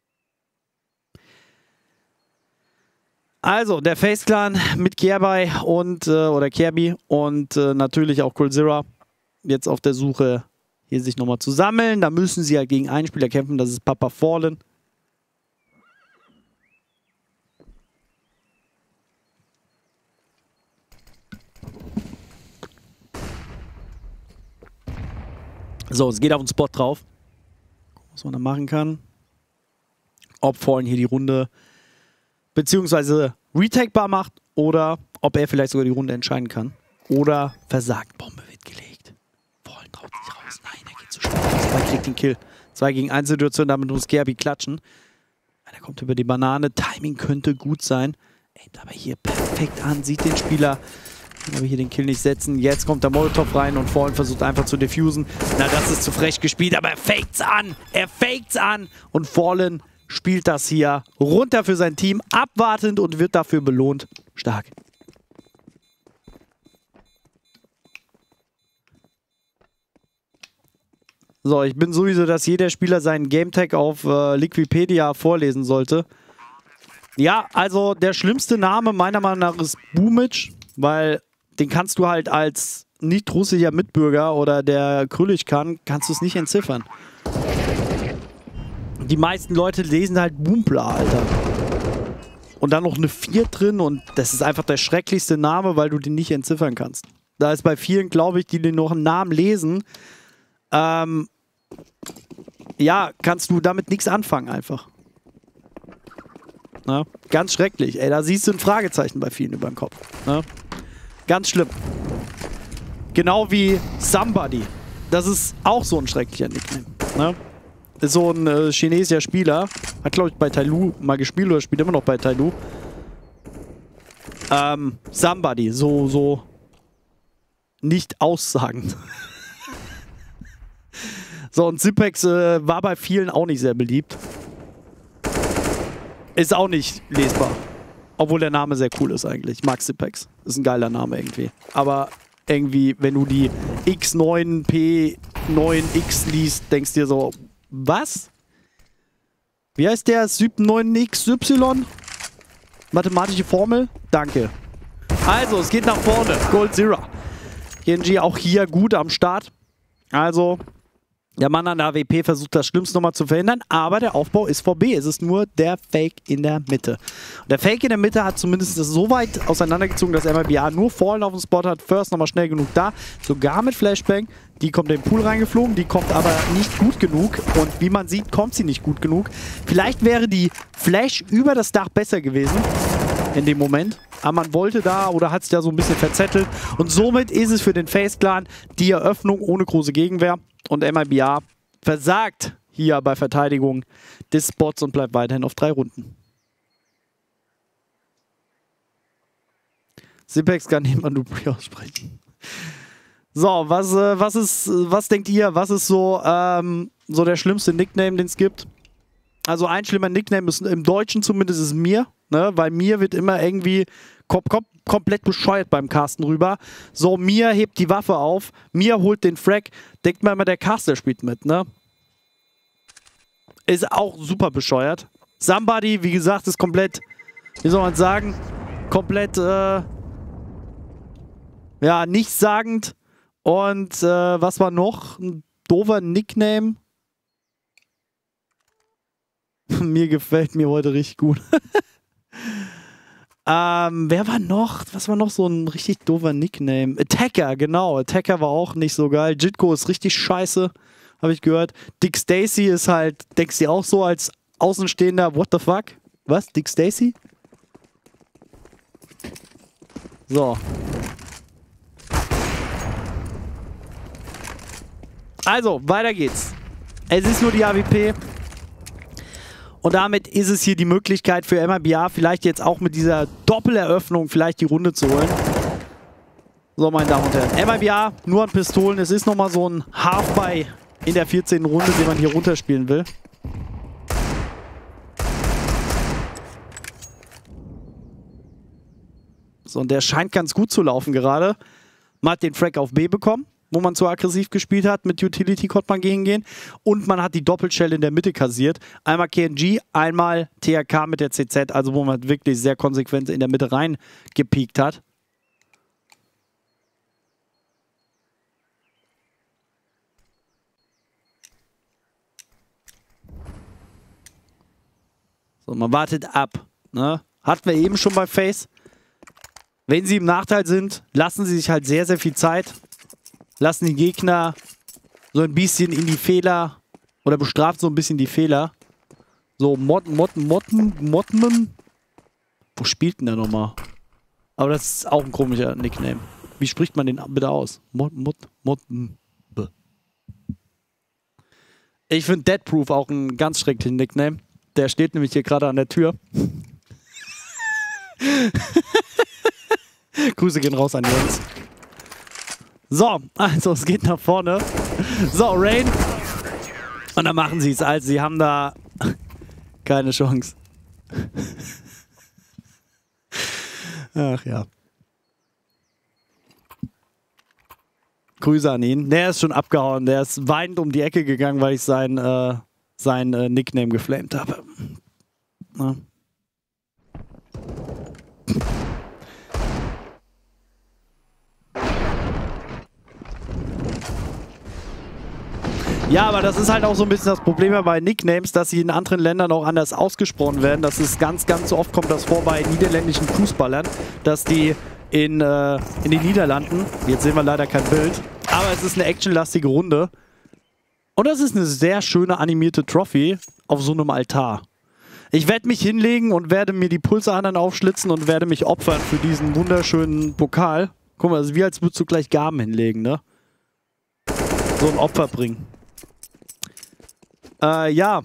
Also, der Face Clan mit Kirby und, äh, oder Kirby und äh, natürlich auch Coldzera jetzt auf der Suche, hier sich nochmal zu sammeln. Da müssen sie halt gegen einen Spieler kämpfen, das ist Papa Fallen. So, es geht auf den Spot drauf. Was man da machen kann. Ob Fallen hier die Runde beziehungsweise retakebar macht oder ob er vielleicht sogar die Runde entscheiden kann. Oder versagt. Bombe wird gelegt. Fallen traut sich raus. Nein, er geht zu schnell. Zwei kriegt den Kill. Zwei gegen eins Situation, damit muss Kirby klatschen. Er kommt über die Banane. Timing könnte gut sein. Aimt aber hier perfekt an. Sieht den Spieler. Kann aber hier den Kill nicht setzen. Jetzt kommt der Molotov rein und Fallen versucht einfach zu diffusen. Na, das ist zu frech gespielt, aber er fakt's an. Er fakt's an. Und Fallen spielt das hier runter für sein Team, abwartend und wird dafür belohnt. Stark. So, ich bin sowieso, dass jeder Spieler seinen Gametag auf äh, Liquipedia vorlesen sollte. Ja, also der schlimmste Name meiner Meinung nach ist Boomic, weil den kannst du halt als nicht russischer Mitbürger oder der Krüllig kann, kannst du es nicht entziffern. Die meisten Leute lesen halt Boompla, Alter. Und dann noch eine vier drin und das ist einfach der schrecklichste Name, weil du den nicht entziffern kannst. Da ist bei vielen, glaube ich, die den noch einen Namen lesen, ähm, ja, kannst du damit nichts anfangen einfach. Na? Ganz schrecklich. Ey, da siehst du ein Fragezeichen bei vielen über den Kopf. Na? Ganz schlimm. Genau wie Somebody. Das ist auch so ein schrecklicher Nickname. Na? Ist so ein äh, chinesischer Spieler. Hat, glaube ich, bei Tailu mal gespielt oder spielt immer noch bei Tailu. Ähm, Somebody. So, so nicht aussagend. So, und Zipex äh, war bei vielen auch nicht sehr beliebt. Ist auch nicht lesbar. Obwohl der Name sehr cool ist eigentlich. Ich mag Zipex. Ist ein geiler Name irgendwie. Aber irgendwie, wenn du die X neun P neun X liest, denkst du dir so, was? Wie heißt der? Syp neun X Y? Mathematische Formel? Danke. Also, es geht nach vorne. Coldzera. Genji auch hier gut am Start. Also, der Mann an der A W P versucht das Schlimmste nochmal zu verhindern, aber der Aufbau ist vorbei. Es ist nur der Fake in der Mitte. Und der Fake in der Mitte hat zumindest das so weit auseinandergezogen, dass M I B A nur Fallen auf dem Spot hat. First nochmal schnell genug da. Sogar mit Flashbang. Die kommt in den Pool reingeflogen, die kommt aber nicht gut genug. Und wie man sieht, kommt sie nicht gut genug. Vielleicht wäre die Flash über das Dach besser gewesen in dem Moment. Aber man wollte da oder hat sich da so ein bisschen verzettelt. Und somit ist es für den Face Clan die Eröffnung ohne große Gegenwehr. Und M I B A versagt hier bei Verteidigung des Spots und bleibt weiterhin auf drei Runden. Zipex kann niemand Dupri aussprechen. So, was, äh, was ist, was denkt ihr, was ist so, ähm, so der schlimmste Nickname, den es gibt? Also ein schlimmer Nickname ist im Deutschen zumindest ist Mir, ne? Weil Mir wird immer irgendwie kom kom komplett bescheuert beim Casten rüber. So, Mir hebt die Waffe auf, Mir holt den Frag, denkt man immer, der Caster spielt mit, ne? Ist auch super bescheuert. Somebody, wie gesagt, ist komplett, wie soll man sagen, komplett, äh, ja, nichtssagend. Und äh, was war noch? Ein doofer Nickname. Mir gefällt mir heute richtig gut. ähm, wer war noch? Was war noch so ein richtig doofer Nickname? Attacker, genau. Attacker war auch nicht so geil. Jitko ist richtig scheiße. habe ich gehört. Dick Stacy ist halt, denkst du auch so als Außenstehender, what the fuck? Was? Dick Stacy? So. Also, weiter geht's. Es ist nur die A W P. Und damit ist es hier die Möglichkeit für M I B R, vielleicht jetzt auch mit dieser Doppeleröffnung vielleicht die Runde zu holen. So, meine Damen und Herren. M I B R nur an Pistolen. Es ist nochmal so ein Half-Buy in der vierzehnten Runde, den man hier runterspielen will. So, und der scheint ganz gut zu laufen gerade. Man hat den Frag auf B bekommen, wo man zu aggressiv gespielt hat. Mit Utility konnte man gegen und man hat die Doppelshell in der Mitte kassiert. Einmal K N G, einmal T H K mit der C Z, also wo man wirklich sehr konsequent in der Mitte rein gepiekt hat. So, man wartet ab. Ne? Hatten wir eben schon bei Face. Wenn sie im Nachteil sind, lassen sie sich halt sehr, sehr viel Zeit. Lassen die Gegner so ein bisschen in die Fehler oder bestraft so ein bisschen die Fehler. So, Motten, Motten, Motten, Motten. Wo spielt denn der nochmal? Aber das ist auch ein komischer Nickname. Wie spricht man den bitte aus? Mott, Mott, Motten. Ich finde Deadproof auch einen ganz schrecklichen Nickname. Der steht nämlich hier gerade an der Tür. Grüße gehen raus an Jens. So, also es geht nach vorne. So, Rain. Und dann machen sie es. Also sie haben da keine Chance. Ach ja. Grüße an ihn. Der ist schon abgehauen. Der ist weinend um die Ecke gegangen, weil ich sein, äh, sein äh, Nickname geflamed habe. Na? Ja, aber das ist halt auch so ein bisschen das Problem bei Nicknames, dass sie in anderen Ländern auch anders ausgesprochen werden. Das ist ganz, ganz oft kommt das vor bei niederländischen Fußballern, dass die in, äh, in den Niederlanden, jetzt sehen wir leider kein Bild, aber es ist eine actionlastige Runde. Und das ist eine sehr schöne animierte Trophy auf so einem Altar. Ich werde mich hinlegen und werde mir die Pulsadern aufschlitzen und werde mich opfern für diesen wunderschönen Pokal. Guck mal, das ist wie als würdest du gleich Gaben hinlegen, ne? So ein Opfer bringen. Äh, ja.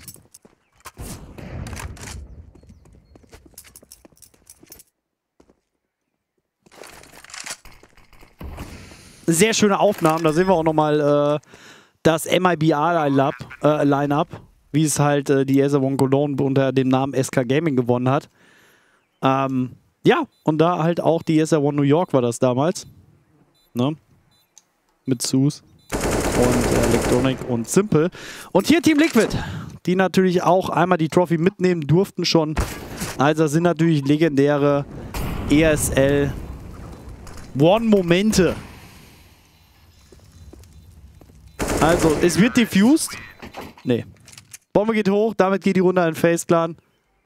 Sehr schöne Aufnahmen. Da sehen wir auch nochmal äh, das M I B R-Line-Up, äh, Line-Up, wie es halt äh, die Aetherone Cologne unter dem Namen S K Gaming gewonnen hat. Ähm, ja, und da halt auch die Aetherone New York war das damals. Ne? Mit Sus. Und äh, Electronic und Simple. Und hier Team Liquid, die natürlich auch einmal die Trophy mitnehmen durften schon. Also sind natürlich legendäre E S L One-Momente. Also, es wird diffused. Nee. Bombe geht hoch, damit geht die Runde an den Face Clan.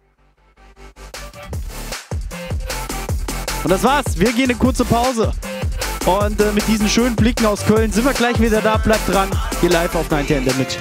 Und das war's. Wir gehen eine kurze Pause. Und äh, mit diesen schönen Blicken aus Köln sind wir gleich wieder da. Bleibt dran, hier live auf neunzehn Damage.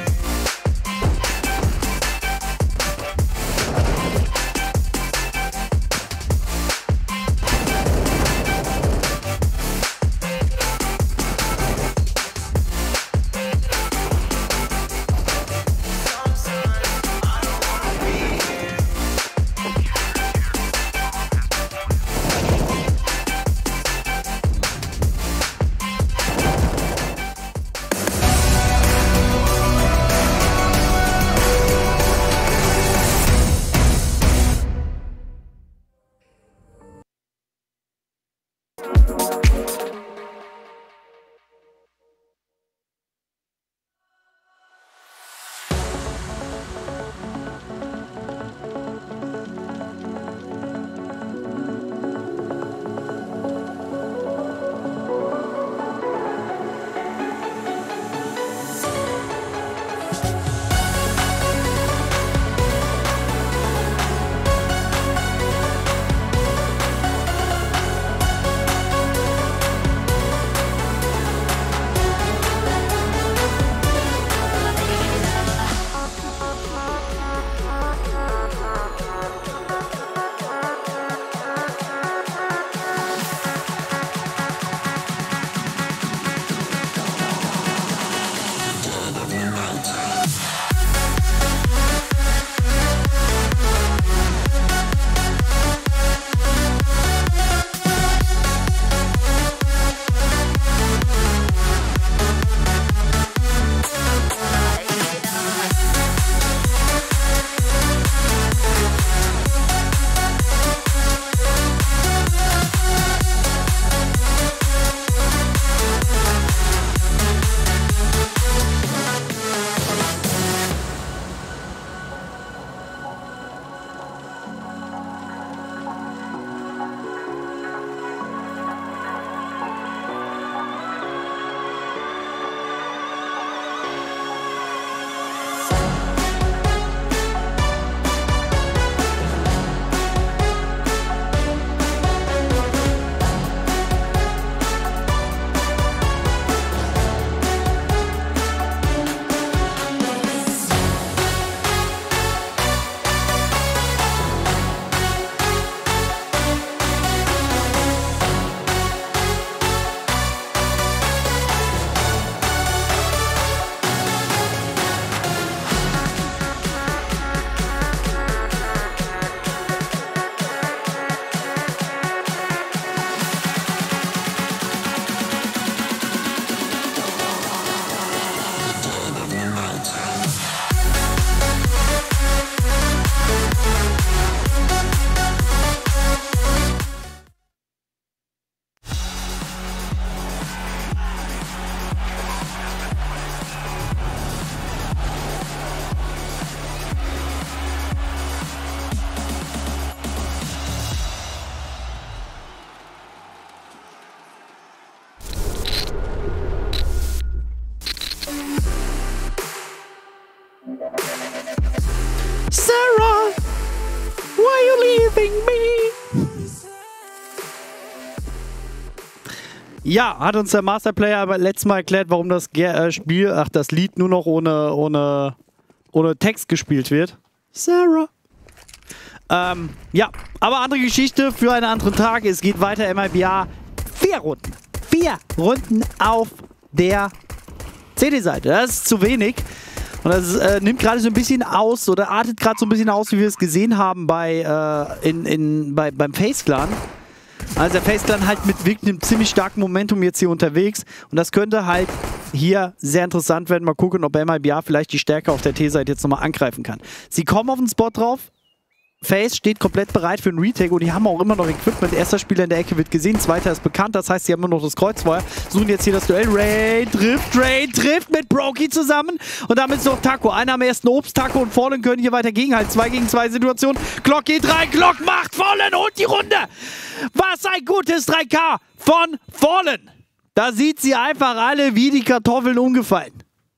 Ja, hat uns der Masterplayer aber letztes Mal erklärt, warum das Ge äh, Spiel, ach, das Lied nur noch ohne, ohne, ohne Text gespielt wird. Sarah. Ähm, ja, aber andere Geschichte für einen anderen Tag. Es geht weiter, M I B A. Vier Runden. Vier Runden auf der C D-Seite. Das ist zu wenig. Und das äh, nimmt gerade so ein bisschen aus oder artet gerade so ein bisschen aus, wie wir es gesehen haben bei, äh, in, in, bei, beim Face Clan. Also der Face Clan halt mit wirklich einem ziemlich starken Momentum jetzt hier unterwegs. Und das könnte halt hier sehr interessant werden. Mal gucken, ob M I B A vielleicht die Stärke auf der T-Seite jetzt nochmal angreifen kann. Sie kommen auf den Spot drauf. Face steht komplett bereit für einen Retake und die haben auch immer noch Equipment. Erster Spieler in der Ecke wird gesehen, zweiter ist bekannt. Das heißt, sie haben immer noch das Kreuzfeuer. Suchen jetzt hier das Duell. Rain trifft, Rain trifft mit Brokey zusammen. Und damit ist noch Taco. Einer am ersten Obst. Taco und Fallen können hier weiter gegenhalten. zwei gegen zwei Situation. Glock geht rein. Glock macht Fallen und die Runde. Was ein gutes drei K von Fallen. Da sieht sie einfach alle wie die Kartoffeln umgefallen.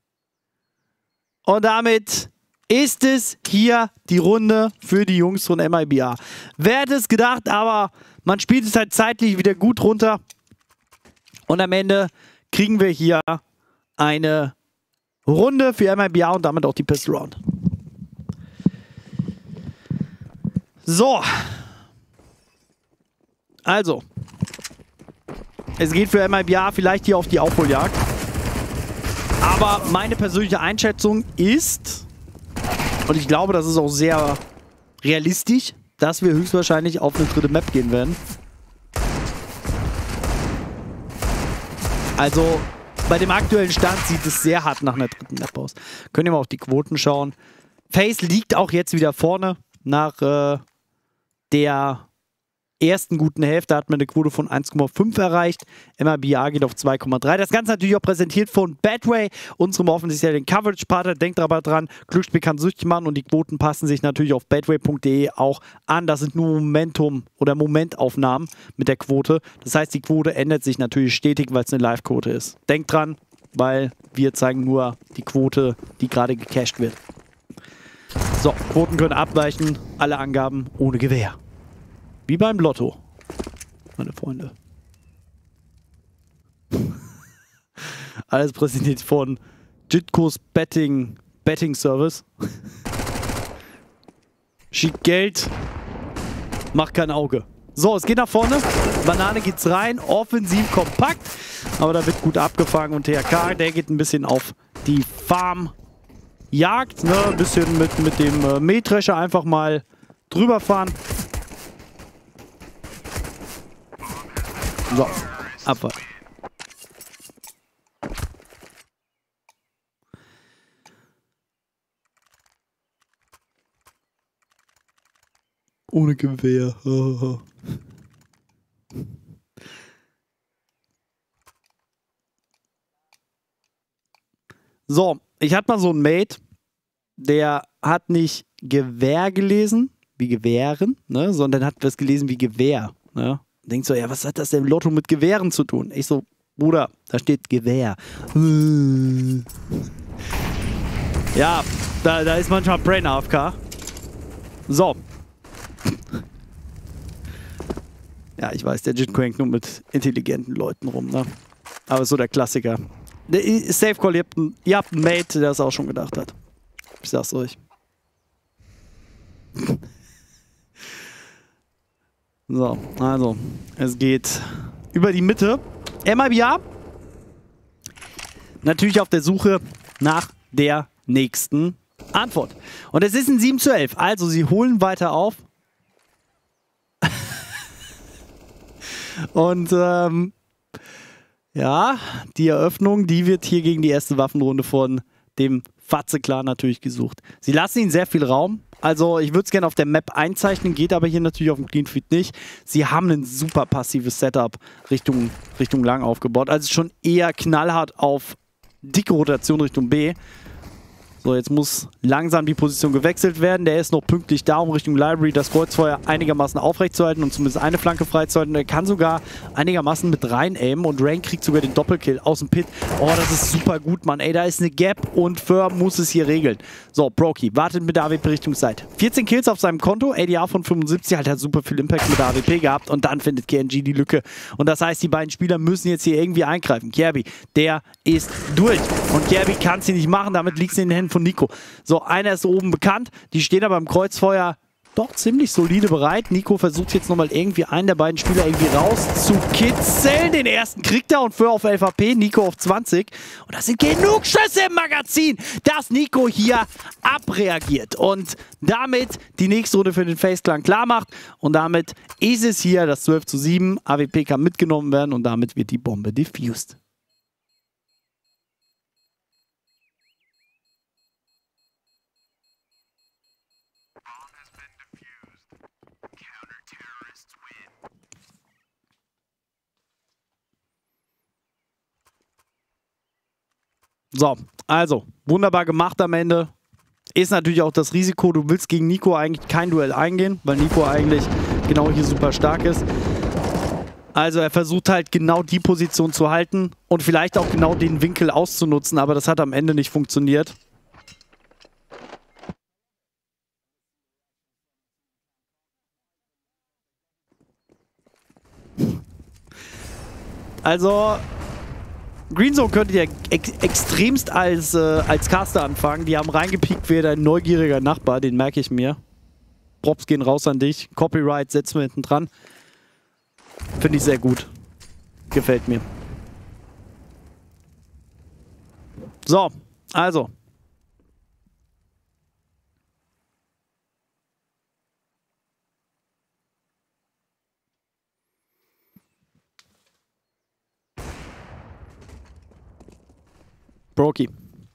Und damit ist es hier die Runde für die Jungs von M I B A. Wer hätte es gedacht, aber man spielt es halt zeitlich wieder gut runter. Und am Ende kriegen wir hier eine Runde für M I B A und damit auch die Pistol Round. So. Also. Es geht für M I B A vielleicht hier auf die Aufholjagd. Aber meine persönliche Einschätzung ist... Und ich glaube, das ist auch sehr realistisch, dass wir höchstwahrscheinlich auf eine dritte Map gehen werden. Also, bei dem aktuellen Stand sieht es sehr hart nach einer dritten Map aus. Könnt ihr mal auf die Quoten schauen. Face liegt auch jetzt wieder vorne nach äh, der ersten guten Hälfte. Hat man eine Quote von eins Komma fünf erreicht. M I B A geht auf zwei Komma drei. Das Ganze natürlich auch präsentiert von Badway, unserem offensichtlichen Coverage-Partner. Denkt aber dran, Glücksspiel kann süchtig machen und die Quoten passen sich natürlich auf badway punkt de auch an. Das sind nur Momentum- oder Momentaufnahmen mit der Quote. Das heißt, die Quote ändert sich natürlich stetig, weil es eine Live-Quote ist. Denkt dran, weil wir zeigen nur die Quote, die gerade gecached wird. So, Quoten können abweichen. Alle Angaben ohne Gewähr. Wie beim Lotto, meine Freunde. Alles präsentiert von Jitkos Betting, Betting Service. Schickt Geld, macht kein Auge. So, es geht nach vorne. Banane geht's rein, offensiv kompakt. Aber da wird gut abgefangen und T H K, der geht ein bisschen auf die Farmjagd. Ne? Ein bisschen mit, mit dem äh, Mähdrescher einfach mal drüber fahren. So, Abfahrt. Ohne Gewehr. So, ich hatte mal so einen Mate, der hat nicht Gewehr gelesen, wie Gewehren, ne, sondern hat was gelesen wie Gewehr, ne. Denkt so, ja, was hat das denn im Lotto mit Gewehren zu tun? Ich so, Bruder, da steht Gewehr. Ja, da, da ist manchmal Brain A F K. So. Ja, ich weiß, der Jitko hängt nur mit intelligenten Leuten rum, ne? Aber so der Klassiker. Safe Call, ihr habt, einen, ihr habt einen Mate, der das auch schon gedacht hat. Ich sag's euch. So, also, es geht über die Mitte. M I B A natürlich auf der Suche nach der nächsten Antwort. Und es ist ein sieben zu elf. Also, sie holen weiter auf. Und, ähm, ja, die Eröffnung, die wird hier gegen die erste Waffenrunde von dem Fatze-Clan natürlich gesucht. Sie lassen ihnen sehr viel Raum. Also ich würde es gerne auf der Map einzeichnen, geht aber hier natürlich auf dem Clean Feed nicht. Sie haben ein super passives Setup Richtung, Richtung lang aufgebaut. Also schon eher knallhart auf dicke Rotation Richtung B. So, jetzt muss langsam die Position gewechselt werden. Der ist noch pünktlich da, um Richtung Library das Kreuzfeuer einigermaßen aufrechtzuerhalten und zumindest eine Flanke freizuhalten. Er kann sogar einigermaßen mit rein aimen und Rain kriegt sogar den Doppelkill aus dem Pit. Oh, das ist super gut, Mann. Ey, da ist eine Gap und Fur muss es hier regeln. So, Brokey wartet mit der A W P Richtung Side. vierzehn Kills auf seinem Konto, A D R von fünfundsiebzig, halt hat super viel Impact mit der A W P gehabt und dann findet K N G die Lücke. Und das heißt, die beiden Spieler müssen jetzt hier irgendwie eingreifen. Kerby, der ist durch und Kerby kann es hier nicht machen, damit liegt es in den Händen von Nico. So, einer ist oben bekannt, die stehen aber im Kreuzfeuer doch ziemlich solide bereit. Nico versucht jetzt nochmal irgendwie einen der beiden Spieler irgendwie rauszukitzeln. Den ersten kriegt er und Fur auf elf H P, Nico auf zwanzig. Und das sind genug Schüsse im Magazin, dass Nico hier abreagiert und damit die nächste Runde für den FaZe Clan klar macht. Und damit ist es hier das zwölf zu sieben. A W P kann mitgenommen werden und damit wird die Bombe diffused. So, also, wunderbar gemacht am Ende. Ist natürlich auch das Risiko, du willst gegen Nico eigentlich kein Duell eingehen, weil Nico eigentlich genau hier super stark ist. Also er versucht halt genau die Position zu halten und vielleicht auch genau den Winkel auszunutzen, aber das hat am Ende nicht funktioniert. Also Greenzone könnte ja ex extremst als, äh, als Caster anfangen. Die haben reingepiekt wie ein neugieriger Nachbar, den merke ich mir. Props gehen raus an dich. Copyright setzen wir hinten dran. Finde ich sehr gut. Gefällt mir. So, also. Brokey.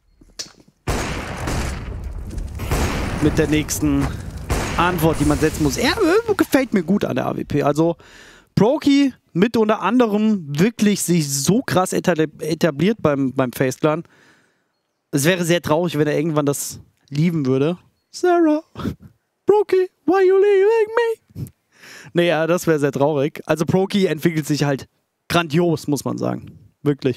Mit der nächsten Antwort, die man setzen muss. Er äh, gefällt mir gut an der A W P. Also Brokey mit unter anderem wirklich sich so krass etabliert beim, beim FaZe Clan. Es wäre sehr traurig, wenn er irgendwann das lieben würde. Sarah, Brokey, why you leaving me? Naja, das wäre sehr traurig. Also Brokey entwickelt sich halt grandios, muss man sagen. Wirklich.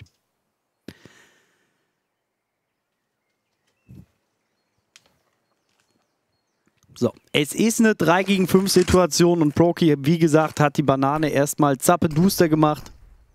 So, es ist eine drei gegen fünf Situation und Brokey, wie gesagt, hat die Banane erstmal zappeduster gemacht.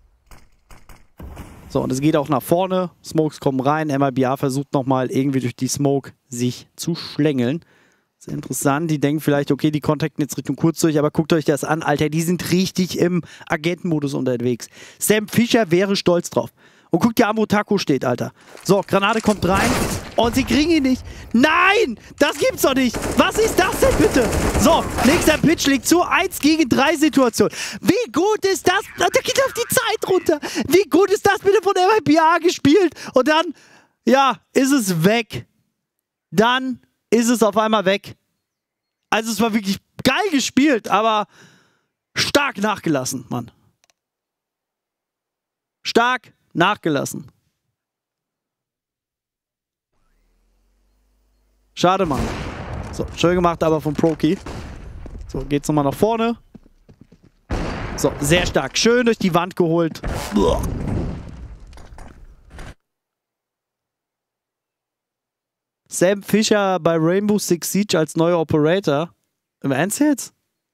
So, und es geht auch nach vorne. Smokes kommen rein. M I B R versucht nochmal irgendwie durch die Smoke sich zu schlängeln. Sehr interessant. Die denken vielleicht, okay, die kontakten jetzt Richtung kurz durch, aber guckt euch das an, Alter. Die sind richtig im Agentenmodus unterwegs. Sam Fischer wäre stolz drauf. Und guckt dir an, wo Taco steht, Alter. So, Granate kommt rein. Und sie kriegen ihn nicht. Nein! Das gibt's doch nicht! Was ist das denn bitte? So, nächster Pitch liegt zu. eins gegen drei Situation. Wie gut ist das? Da geht auf die Zeit runter. Wie gut ist das bitte von M I B R gespielt? Und dann, ja, ist es weg. Dann ist es auf einmal weg. Also es war wirklich geil gespielt, aber stark nachgelassen, Mann. Stark nachgelassen. Schade, Mann. So, schön gemacht, aber von Brokey. So, geht's nochmal nach vorne. So, sehr stark. Schön durch die Wand geholt. Uah. Sam Fischer bei Rainbow Six Siege als neuer Operator. Im Ernst jetzt?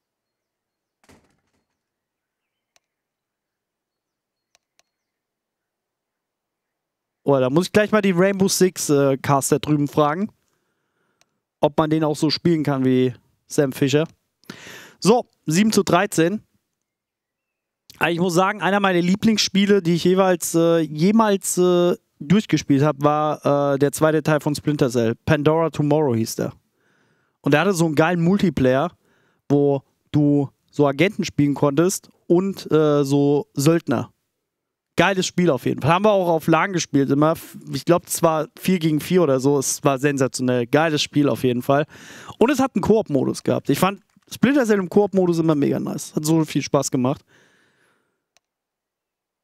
Oh, da muss ich gleich mal die Rainbow Six äh, Caster drüben fragen. Ob man den auch so spielen kann wie Sam Fischer. So, sieben zu dreizehn. Also ich muss sagen, einer meiner Lieblingsspiele, die ich jeweils äh, jemals äh, durchgespielt habe, war äh, der zweite Teil von Splinter Cell. Pandora Tomorrow hieß der. Und der hatte so einen geilen Multiplayer, wo du so Agenten spielen konntest und äh, so Söldner. Geiles Spiel auf jeden Fall. Haben wir auch auf LAN gespielt immer. Ich glaube, es war vier gegen vier oder so. Es war sensationell. Geiles Spiel auf jeden Fall. Und es hat einen Koop-Modus gehabt. Ich fand Splinter Cell im Koop-Modus immer mega nice. Hat so viel Spaß gemacht.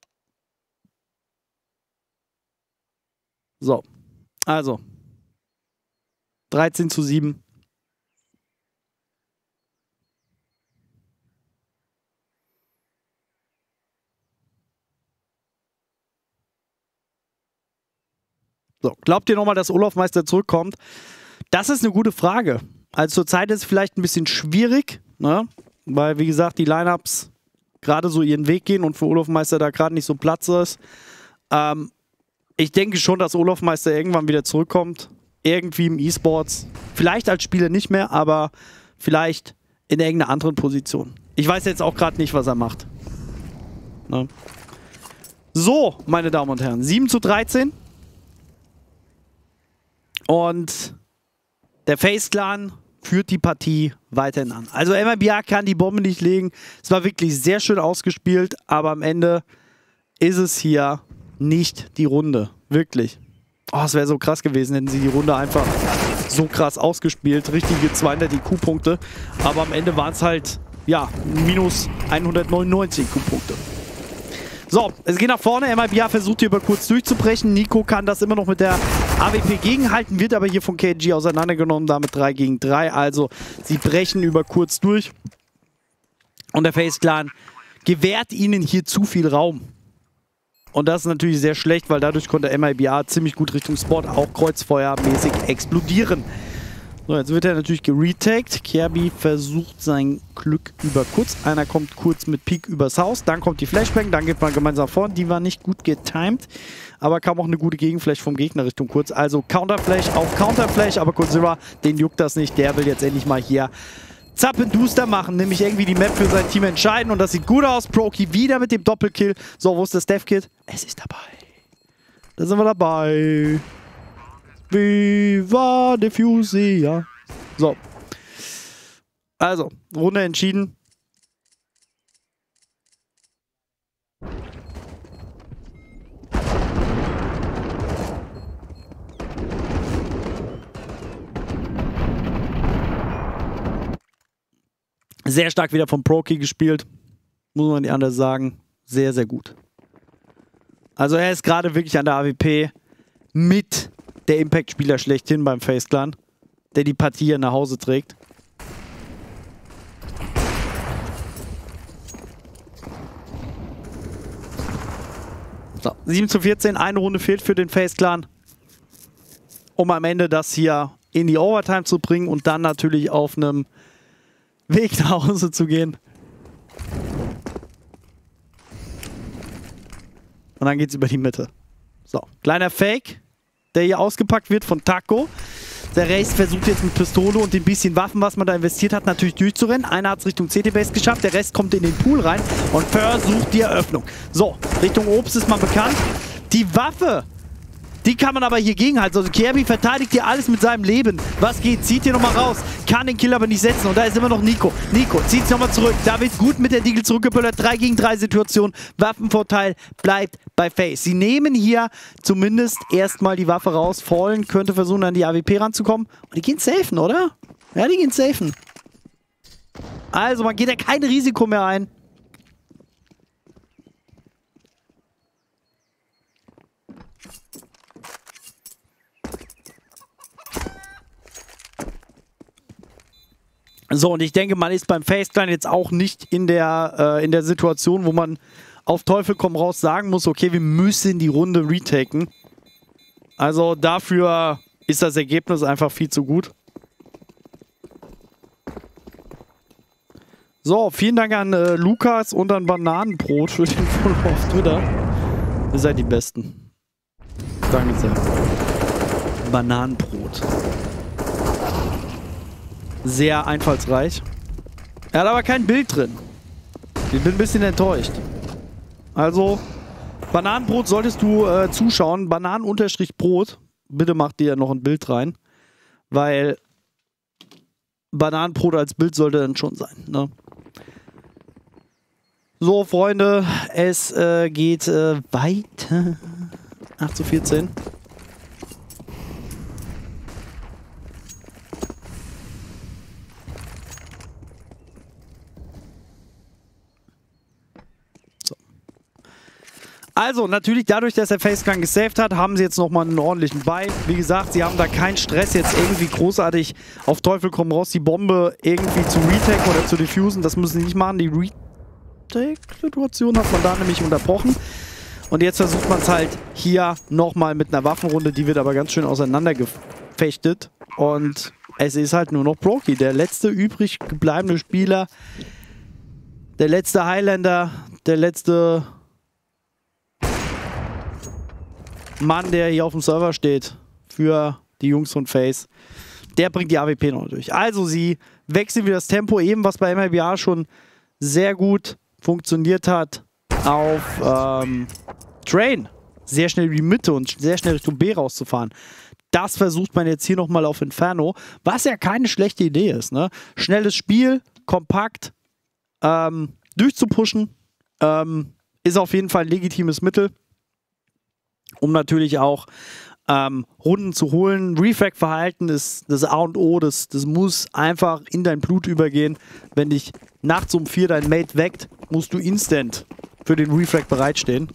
So. Also. dreizehn zu sieben. So, glaubt ihr nochmal, dass Olaf Meister zurückkommt? Das ist eine gute Frage. Also zurzeit ist es vielleicht ein bisschen schwierig, ne? Weil, wie gesagt, die Lineups gerade so ihren Weg gehen und für Olaf Meister da gerade nicht so Platz ist. Ähm, ich denke schon, dass Olaf Meister irgendwann wieder zurückkommt. Irgendwie im E-Sports. Vielleicht als Spieler nicht mehr, aber vielleicht in irgendeiner anderen Position. Ich weiß jetzt auch gerade nicht, was er macht. Ne? So, meine Damen und Herren, sieben zu dreizehn. Und der FaZe Clan führt die Partie weiterhin an. Also M I B R kann die Bombe nicht legen. Es war wirklich sehr schön ausgespielt, aber am Ende ist es hier nicht die Runde. Wirklich. Oh, es wäre so krass gewesen, hätten sie die Runde einfach so krass ausgespielt. Richtige zweihundert I Q-Punkte. Aber am Ende waren es halt, ja, minus hundertneunundneunzig I Q-Punkte. So, es geht nach vorne. M I B R versucht hier über kurz durchzubrechen. Nico kann das immer noch mit der A W P gegenhalten, wird aber hier von K G auseinandergenommen, damit drei gegen drei. Also, sie brechen über kurz durch. Und der FaZe Clan gewährt ihnen hier zu viel Raum. Und das ist natürlich sehr schlecht, weil dadurch konnte M I B R ziemlich gut Richtung Spot auch kreuzfeuermäßig explodieren. So, jetzt wird er natürlich geretaggt. Kirby versucht sein Glück über kurz. Einer kommt kurz mit Peak übers Haus. Dann kommt die Flashbang. Dann geht man gemeinsam vor. Die war nicht gut getimed. Aber kam auch eine gute Gegenflash vom Gegner Richtung kurz. Also Counterflash auf Counterflash. Aber Kurzera, den juckt das nicht. Der will jetzt endlich mal hier Zappenduster machen. Nämlich irgendwie die Map für sein Team entscheiden. Und das sieht gut aus. Proki wieder mit dem Doppelkill. So, wo ist das Dev-Kit? Es ist dabei. Da sind wir dabei. Viva Diffusia. So. Also, Runde entschieden. Sehr stark wieder vom Proki gespielt. Muss man nicht anders sagen. Sehr, sehr gut. Also er ist gerade wirklich an der A W P mit der Impact-Spieler schlechthin beim FaZe Clan, der die Partie hier nach Hause trägt. So, sieben zu vierzehn, eine Runde fehlt für den FaZe Clan, um am Ende das hier in die Overtime zu bringen und dann natürlich auf einem Weg nach Hause zu gehen. Und dann geht es über die Mitte. So, kleiner Fake, der hier ausgepackt wird von Taco. Der Race versucht jetzt mit Pistole und den bisschen Waffen, was man da investiert hat, natürlich durchzurennen. Einer hat es Richtung C T-Base geschafft, der Rest kommt in den Pool rein und versucht die Eröffnung. So, Richtung Obst ist man bekannt. Die Waffe, die kann man aber hier gegenhalten. Also Kirby verteidigt hier alles mit seinem Leben. Was geht? Zieht hier nochmal raus. Kann den Kill aber nicht setzen. Und da ist immer noch Nico. Nico zieht sich nochmal zurück. Da wird gut mit der Deagle zurückgeböllert. drei gegen drei Situation. Waffenvorteil bleibt bei FaZe. Sie nehmen hier zumindest erstmal die Waffe raus. Fallen könnte versuchen, an die A W P ranzukommen. Und die gehen safen, oder? Ja, die gehen safen. Also, man geht ja kein Risiko mehr ein. So, und ich denke, man ist beim FaZe Clan jetzt auch nicht in der, äh, in der Situation, wo man auf Teufel komm raus sagen muss, okay, wir müssen die Runde retaken. Also dafür ist das Ergebnis einfach viel zu gut. So, vielen Dank an äh, Lukas und an Bananenbrot für den Follow auf Twitter. Ihr seid die Besten. Danke sehr. Bananenbrot. Sehr einfallsreich. Er hat aber kein Bild drin. Ich bin ein bisschen enttäuscht. Also, Bananenbrot solltest du äh, zuschauen. Bananen-Brot. Bitte mach dir noch ein Bild rein. Weil Bananenbrot als Bild sollte dann schon sein. Ne? So, Freunde. Es äh, geht äh, weiter. acht zu vierzehn. Also, natürlich dadurch, dass der FaZe gesaved hat, haben sie jetzt nochmal einen ordentlichen Buy. Wie gesagt, sie haben da keinen Stress, jetzt irgendwie großartig auf Teufel komm raus die Bombe irgendwie zu retaken oder zu diffusen. Das müssen sie nicht machen. Die Retake-Situation hat man da nämlich unterbrochen. Und jetzt versucht man es halt hier nochmal mit einer Waffenrunde. Die wird aber ganz schön auseinandergefechtet. Und es ist halt nur noch Brokey, der letzte übrig gebliebene Spieler. Der letzte Highlander, der letzte Mann, der hier auf dem Server steht für die Jungs von FaZe, der bringt die A W P noch durch. Also sie wechseln wieder das Tempo, eben was bei M I B R schon sehr gut funktioniert hat, auf ähm, Train. Sehr schnell die Mitte und sehr schnell Richtung B rauszufahren. Das versucht man jetzt hier nochmal auf Inferno, was ja keine schlechte Idee ist. Ne? Schnelles Spiel, kompakt, ähm, durchzupushen, ähm, ist auf jeden Fall ein legitimes Mittel, um natürlich auch ähm, Runden zu holen. Refrag-Verhalten ist das A und O, das, das muss einfach in dein Blut übergehen. Wenn dich nachts um vier dein Mate weckt, musst du instant für den Refrag bereitstehen.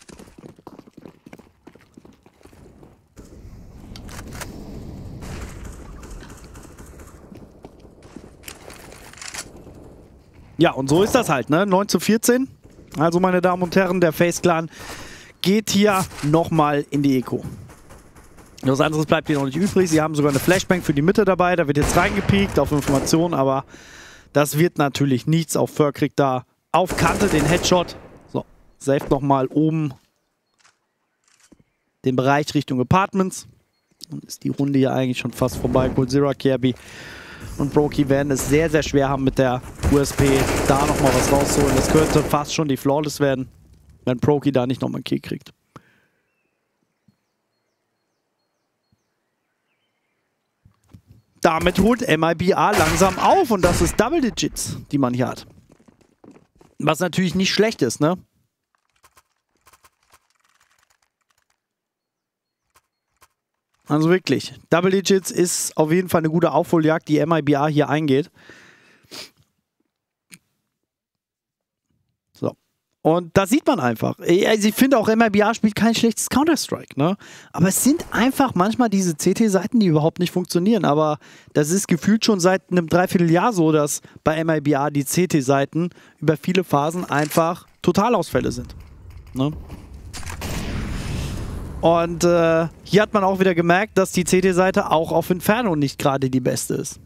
Ja, und so ist das halt, ne? neun zu vierzehn. Also, meine Damen und Herren, der FaZe-Clan geht hier nochmal in die Eco. Was anderes bleibt hier noch nicht übrig. Sie haben sogar eine Flashbang für die Mitte dabei. Da wird jetzt reingepiekt auf Informationen, aber das wird natürlich nichts. Auch Fur kriegt da auf Kante den Headshot. So, saved nochmal oben den Bereich Richtung Apartments. Dann ist die Runde hier eigentlich schon fast vorbei. Coldzera, Kirby und Brokey werden es sehr, sehr schwer haben mit der U S P da nochmal was rauszuholen. Das könnte fast schon die Flawless werden, wenn Brokey da nicht nochmal einen Kill kriegt. Damit holt M I B R langsam auf und das ist Double Digits, die man hier hat. Was natürlich nicht schlecht ist, ne? Also wirklich, Double Digits ist auf jeden Fall eine gute Aufholjagd, die M I B R hier eingeht. So. Und das sieht man einfach. Also ich finde auch, M I B R spielt kein schlechtes Counter-Strike, ne? Aber es sind einfach manchmal diese C T-Seiten, die überhaupt nicht funktionieren. Aber das ist gefühlt schon seit einem Dreivierteljahr so, dass bei M I B R die C T-Seiten über viele Phasen einfach Totalausfälle sind. Ne? Und äh, hier hat man auch wieder gemerkt, dass die C T-Seite auch auf Inferno nicht gerade die beste ist.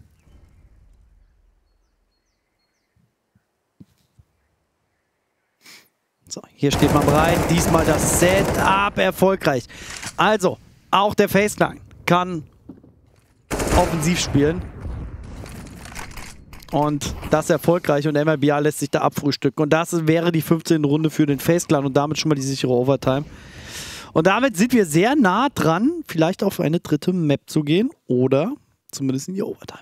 So, hier steht man bereit. Diesmal das Setup erfolgreich. Also, auch der FaZe-Clan kann offensiv spielen. Und das erfolgreich. Und M I B R lässt sich da abfrühstücken. Und das wäre die fünfzehnte Runde für den FaZe-Clan und damit schon mal die sichere Overtime. Und damit sind wir sehr nah dran, vielleicht auf eine dritte Map zu gehen oder zumindest in die Overtime.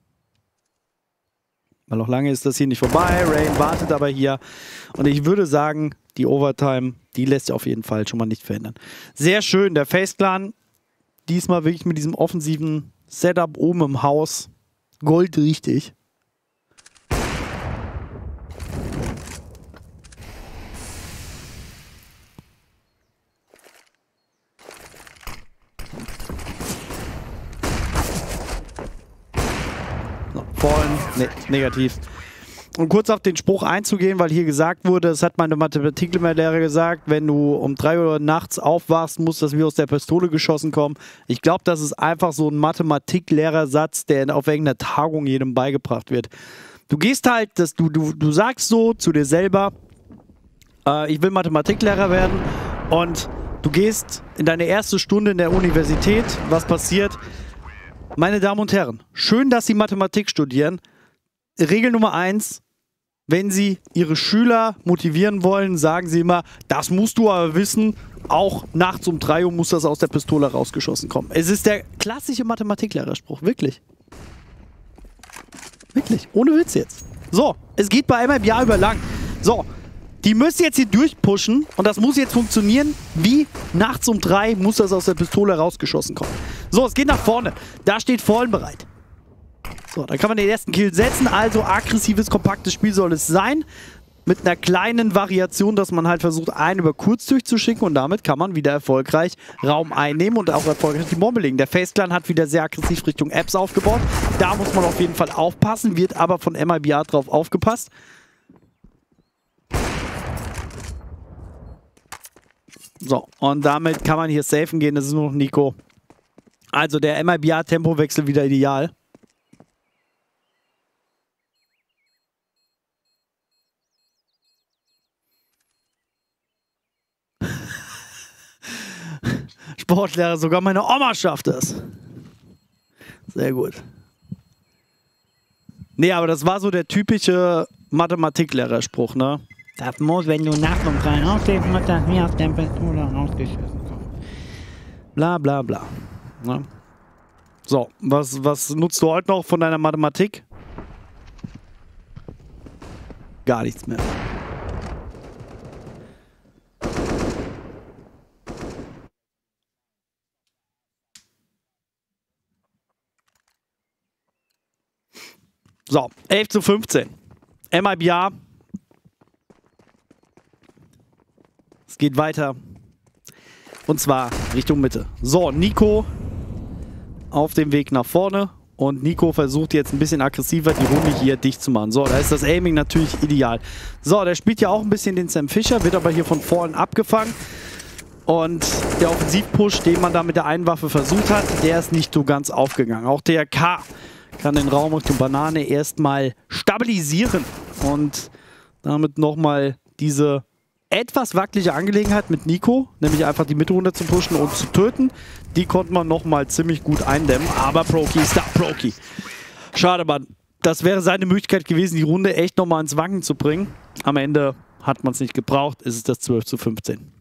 Weil noch lange ist das hier nicht vorbei. Rain wartet aber hier. Und ich würde sagen, die Overtime, die lässt sich auf jeden Fall schon mal nicht verändern. Sehr schön, der FaZe-Clan. Diesmal wirklich mit diesem offensiven Setup oben im Haus. Gold richtig. Fallen, ne, negativ. Und kurz auf den Spruch einzugehen, weil hier gesagt wurde, das hat meine Mathematiklehrer gesagt, wenn du um drei Uhr nachts aufwachst, muss das wie aus der Pistole geschossen kommen. Ich glaube, das ist einfach so ein Mathematiklehrersatz, der auf irgendeiner Tagung jedem beigebracht wird. Du gehst halt, dass du, du, du sagst so zu dir selber, äh, ich will Mathematiklehrer werden und du gehst in deine erste Stunde in der Universität, was passiert? Meine Damen und Herren, schön, dass Sie Mathematik studieren. Regel Nummer eins, wenn Sie Ihre Schüler motivieren wollen, sagen Sie immer, das musst du aber wissen, auch nachts um drei Uhr muss das aus der Pistole rausgeschossen kommen. Es ist der klassische Mathematiklehrerspruch, wirklich. Wirklich, ohne Witz jetzt. So, es geht bei M I B R über lang. So, die müssen jetzt hier durchpushen und das muss jetzt funktionieren, wie nachts um drei muss das aus der Pistole rausgeschossen kommen. So, es geht nach vorne. Da steht Fallen bereit. So, dann kann man den ersten Kill setzen. Also aggressives, kompaktes Spiel soll es sein. mit einer kleinen Variation, dass man halt versucht, einen über kurz durchzuschicken und damit kann man wieder erfolgreich Raum einnehmen und auch erfolgreich die Bombe legen. Der FaZe Clan hat wieder sehr aggressiv Richtung Apps aufgebaut. Da muss man auf jeden Fall aufpassen, wird aber von M I B R drauf aufgepasst. So, und damit kann man hier safen gehen, das ist nur noch Nico. Also der M I B R-Tempowechsel wieder ideal. Sportlehrer, sogar meine Oma schafft es. Sehr gut. Nee, aber das war so der typische Mathematiklehrerspruch, ne? Das muss, wenn du nachts um drei aufstehst, muss das nie aus dem Pistole rausgeschossen kommen. Bla bla bla. Ne? So, was, was nutzt du heute noch von deiner Mathematik? Gar nichts mehr. So, elf zu fünfzehn. M I B R. Es geht weiter. Und zwar Richtung Mitte. So, Nico auf dem Weg nach vorne. Und Nico versucht jetzt ein bisschen aggressiver die Runde hier dicht zu machen. So, da ist das Aiming natürlich ideal. So, der spielt ja auch ein bisschen den Sam Fischer, wird aber hier von vorn abgefangen. Und der Offensivpush, den man da mit der einen Waffe versucht hat, der ist nicht so ganz aufgegangen. Auch der K kann den Raum Richtung Banane erstmal stabilisieren und damit nochmal diese etwas wackelige Angelegenheit mit Nico, nämlich einfach die Mitte runter zu pushen und zu töten, die konnte man nochmal ziemlich gut eindämmen, aber Proki ist da, Proki. Schade, Mann. Das wäre seine Möglichkeit gewesen, die Runde echt nochmal ins Wanken zu bringen. Am Ende hat man es nicht gebraucht, ist es das zwölf zu fünfzehn.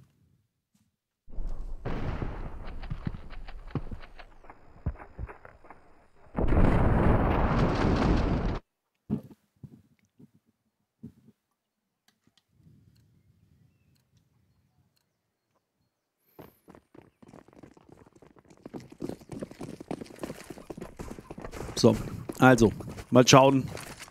So, also, mal schauen,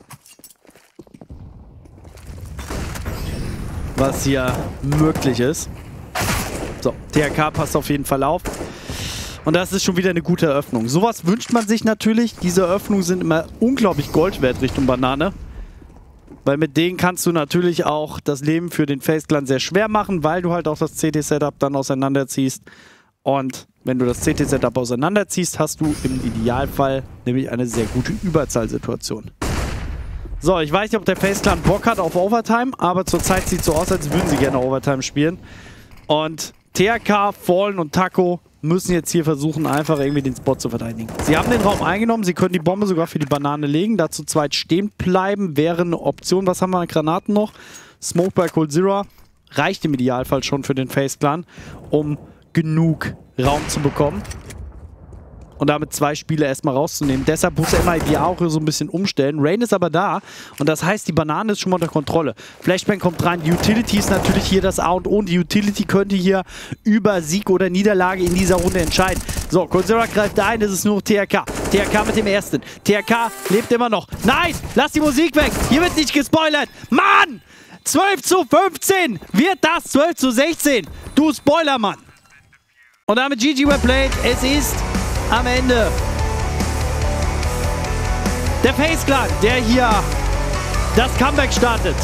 was hier möglich ist. So, T H K passt auf jeden Fall auf. Und das ist schon wieder eine gute Eröffnung. Sowas wünscht man sich natürlich. Diese Eröffnungen sind immer unglaublich Gold wert Richtung Banane. Weil mit denen kannst du natürlich auch das Leben für den FaZe Clan sehr schwer machen, weil du halt auch das C T-Setup dann auseinanderziehst. Und wenn du das C T-Setup auseinanderziehst, hast du im Idealfall nämlich eine sehr gute Überzahlsituation. So, ich weiß nicht, ob der FaZe Clan Bock hat auf Overtime, aber zurzeit sieht es so aus, als würden sie gerne Overtime spielen. Und T H K, Fallen und Taco müssen jetzt hier versuchen, einfach irgendwie den Spot zu verteidigen. Sie haben den Raum eingenommen, sie können die Bombe sogar für die Banane legen, dazu zweit stehen bleiben wäre eine Option. Was haben wir an Granaten noch? Smoke bei Cold Zero reicht im Idealfall schon für den FaZe Clan, um genug Raum zu bekommen und damit zwei Spiele erstmal rauszunehmen. Deshalb muss M I B R auch so ein bisschen umstellen. Rain ist aber da und das heißt, die Banane ist schon mal unter Kontrolle. Flashbang kommt rein, die Utility ist natürlich hier das A und O und die Utility könnte hier über Sieg oder Niederlage in dieser Runde entscheiden. So, Coldzera greift ein, es ist nur T H K. T H K mit dem ersten. T H K lebt immer noch. Nein, lass die Musik weg. Hier wird nicht gespoilert. Mann! zwölf zu fünfzehn! Wird das zwölf zu sechzehn? Du Spoilermann! Und damit G G well played. Es ist am Ende der FaZe Clan, der hier das Comeback startet.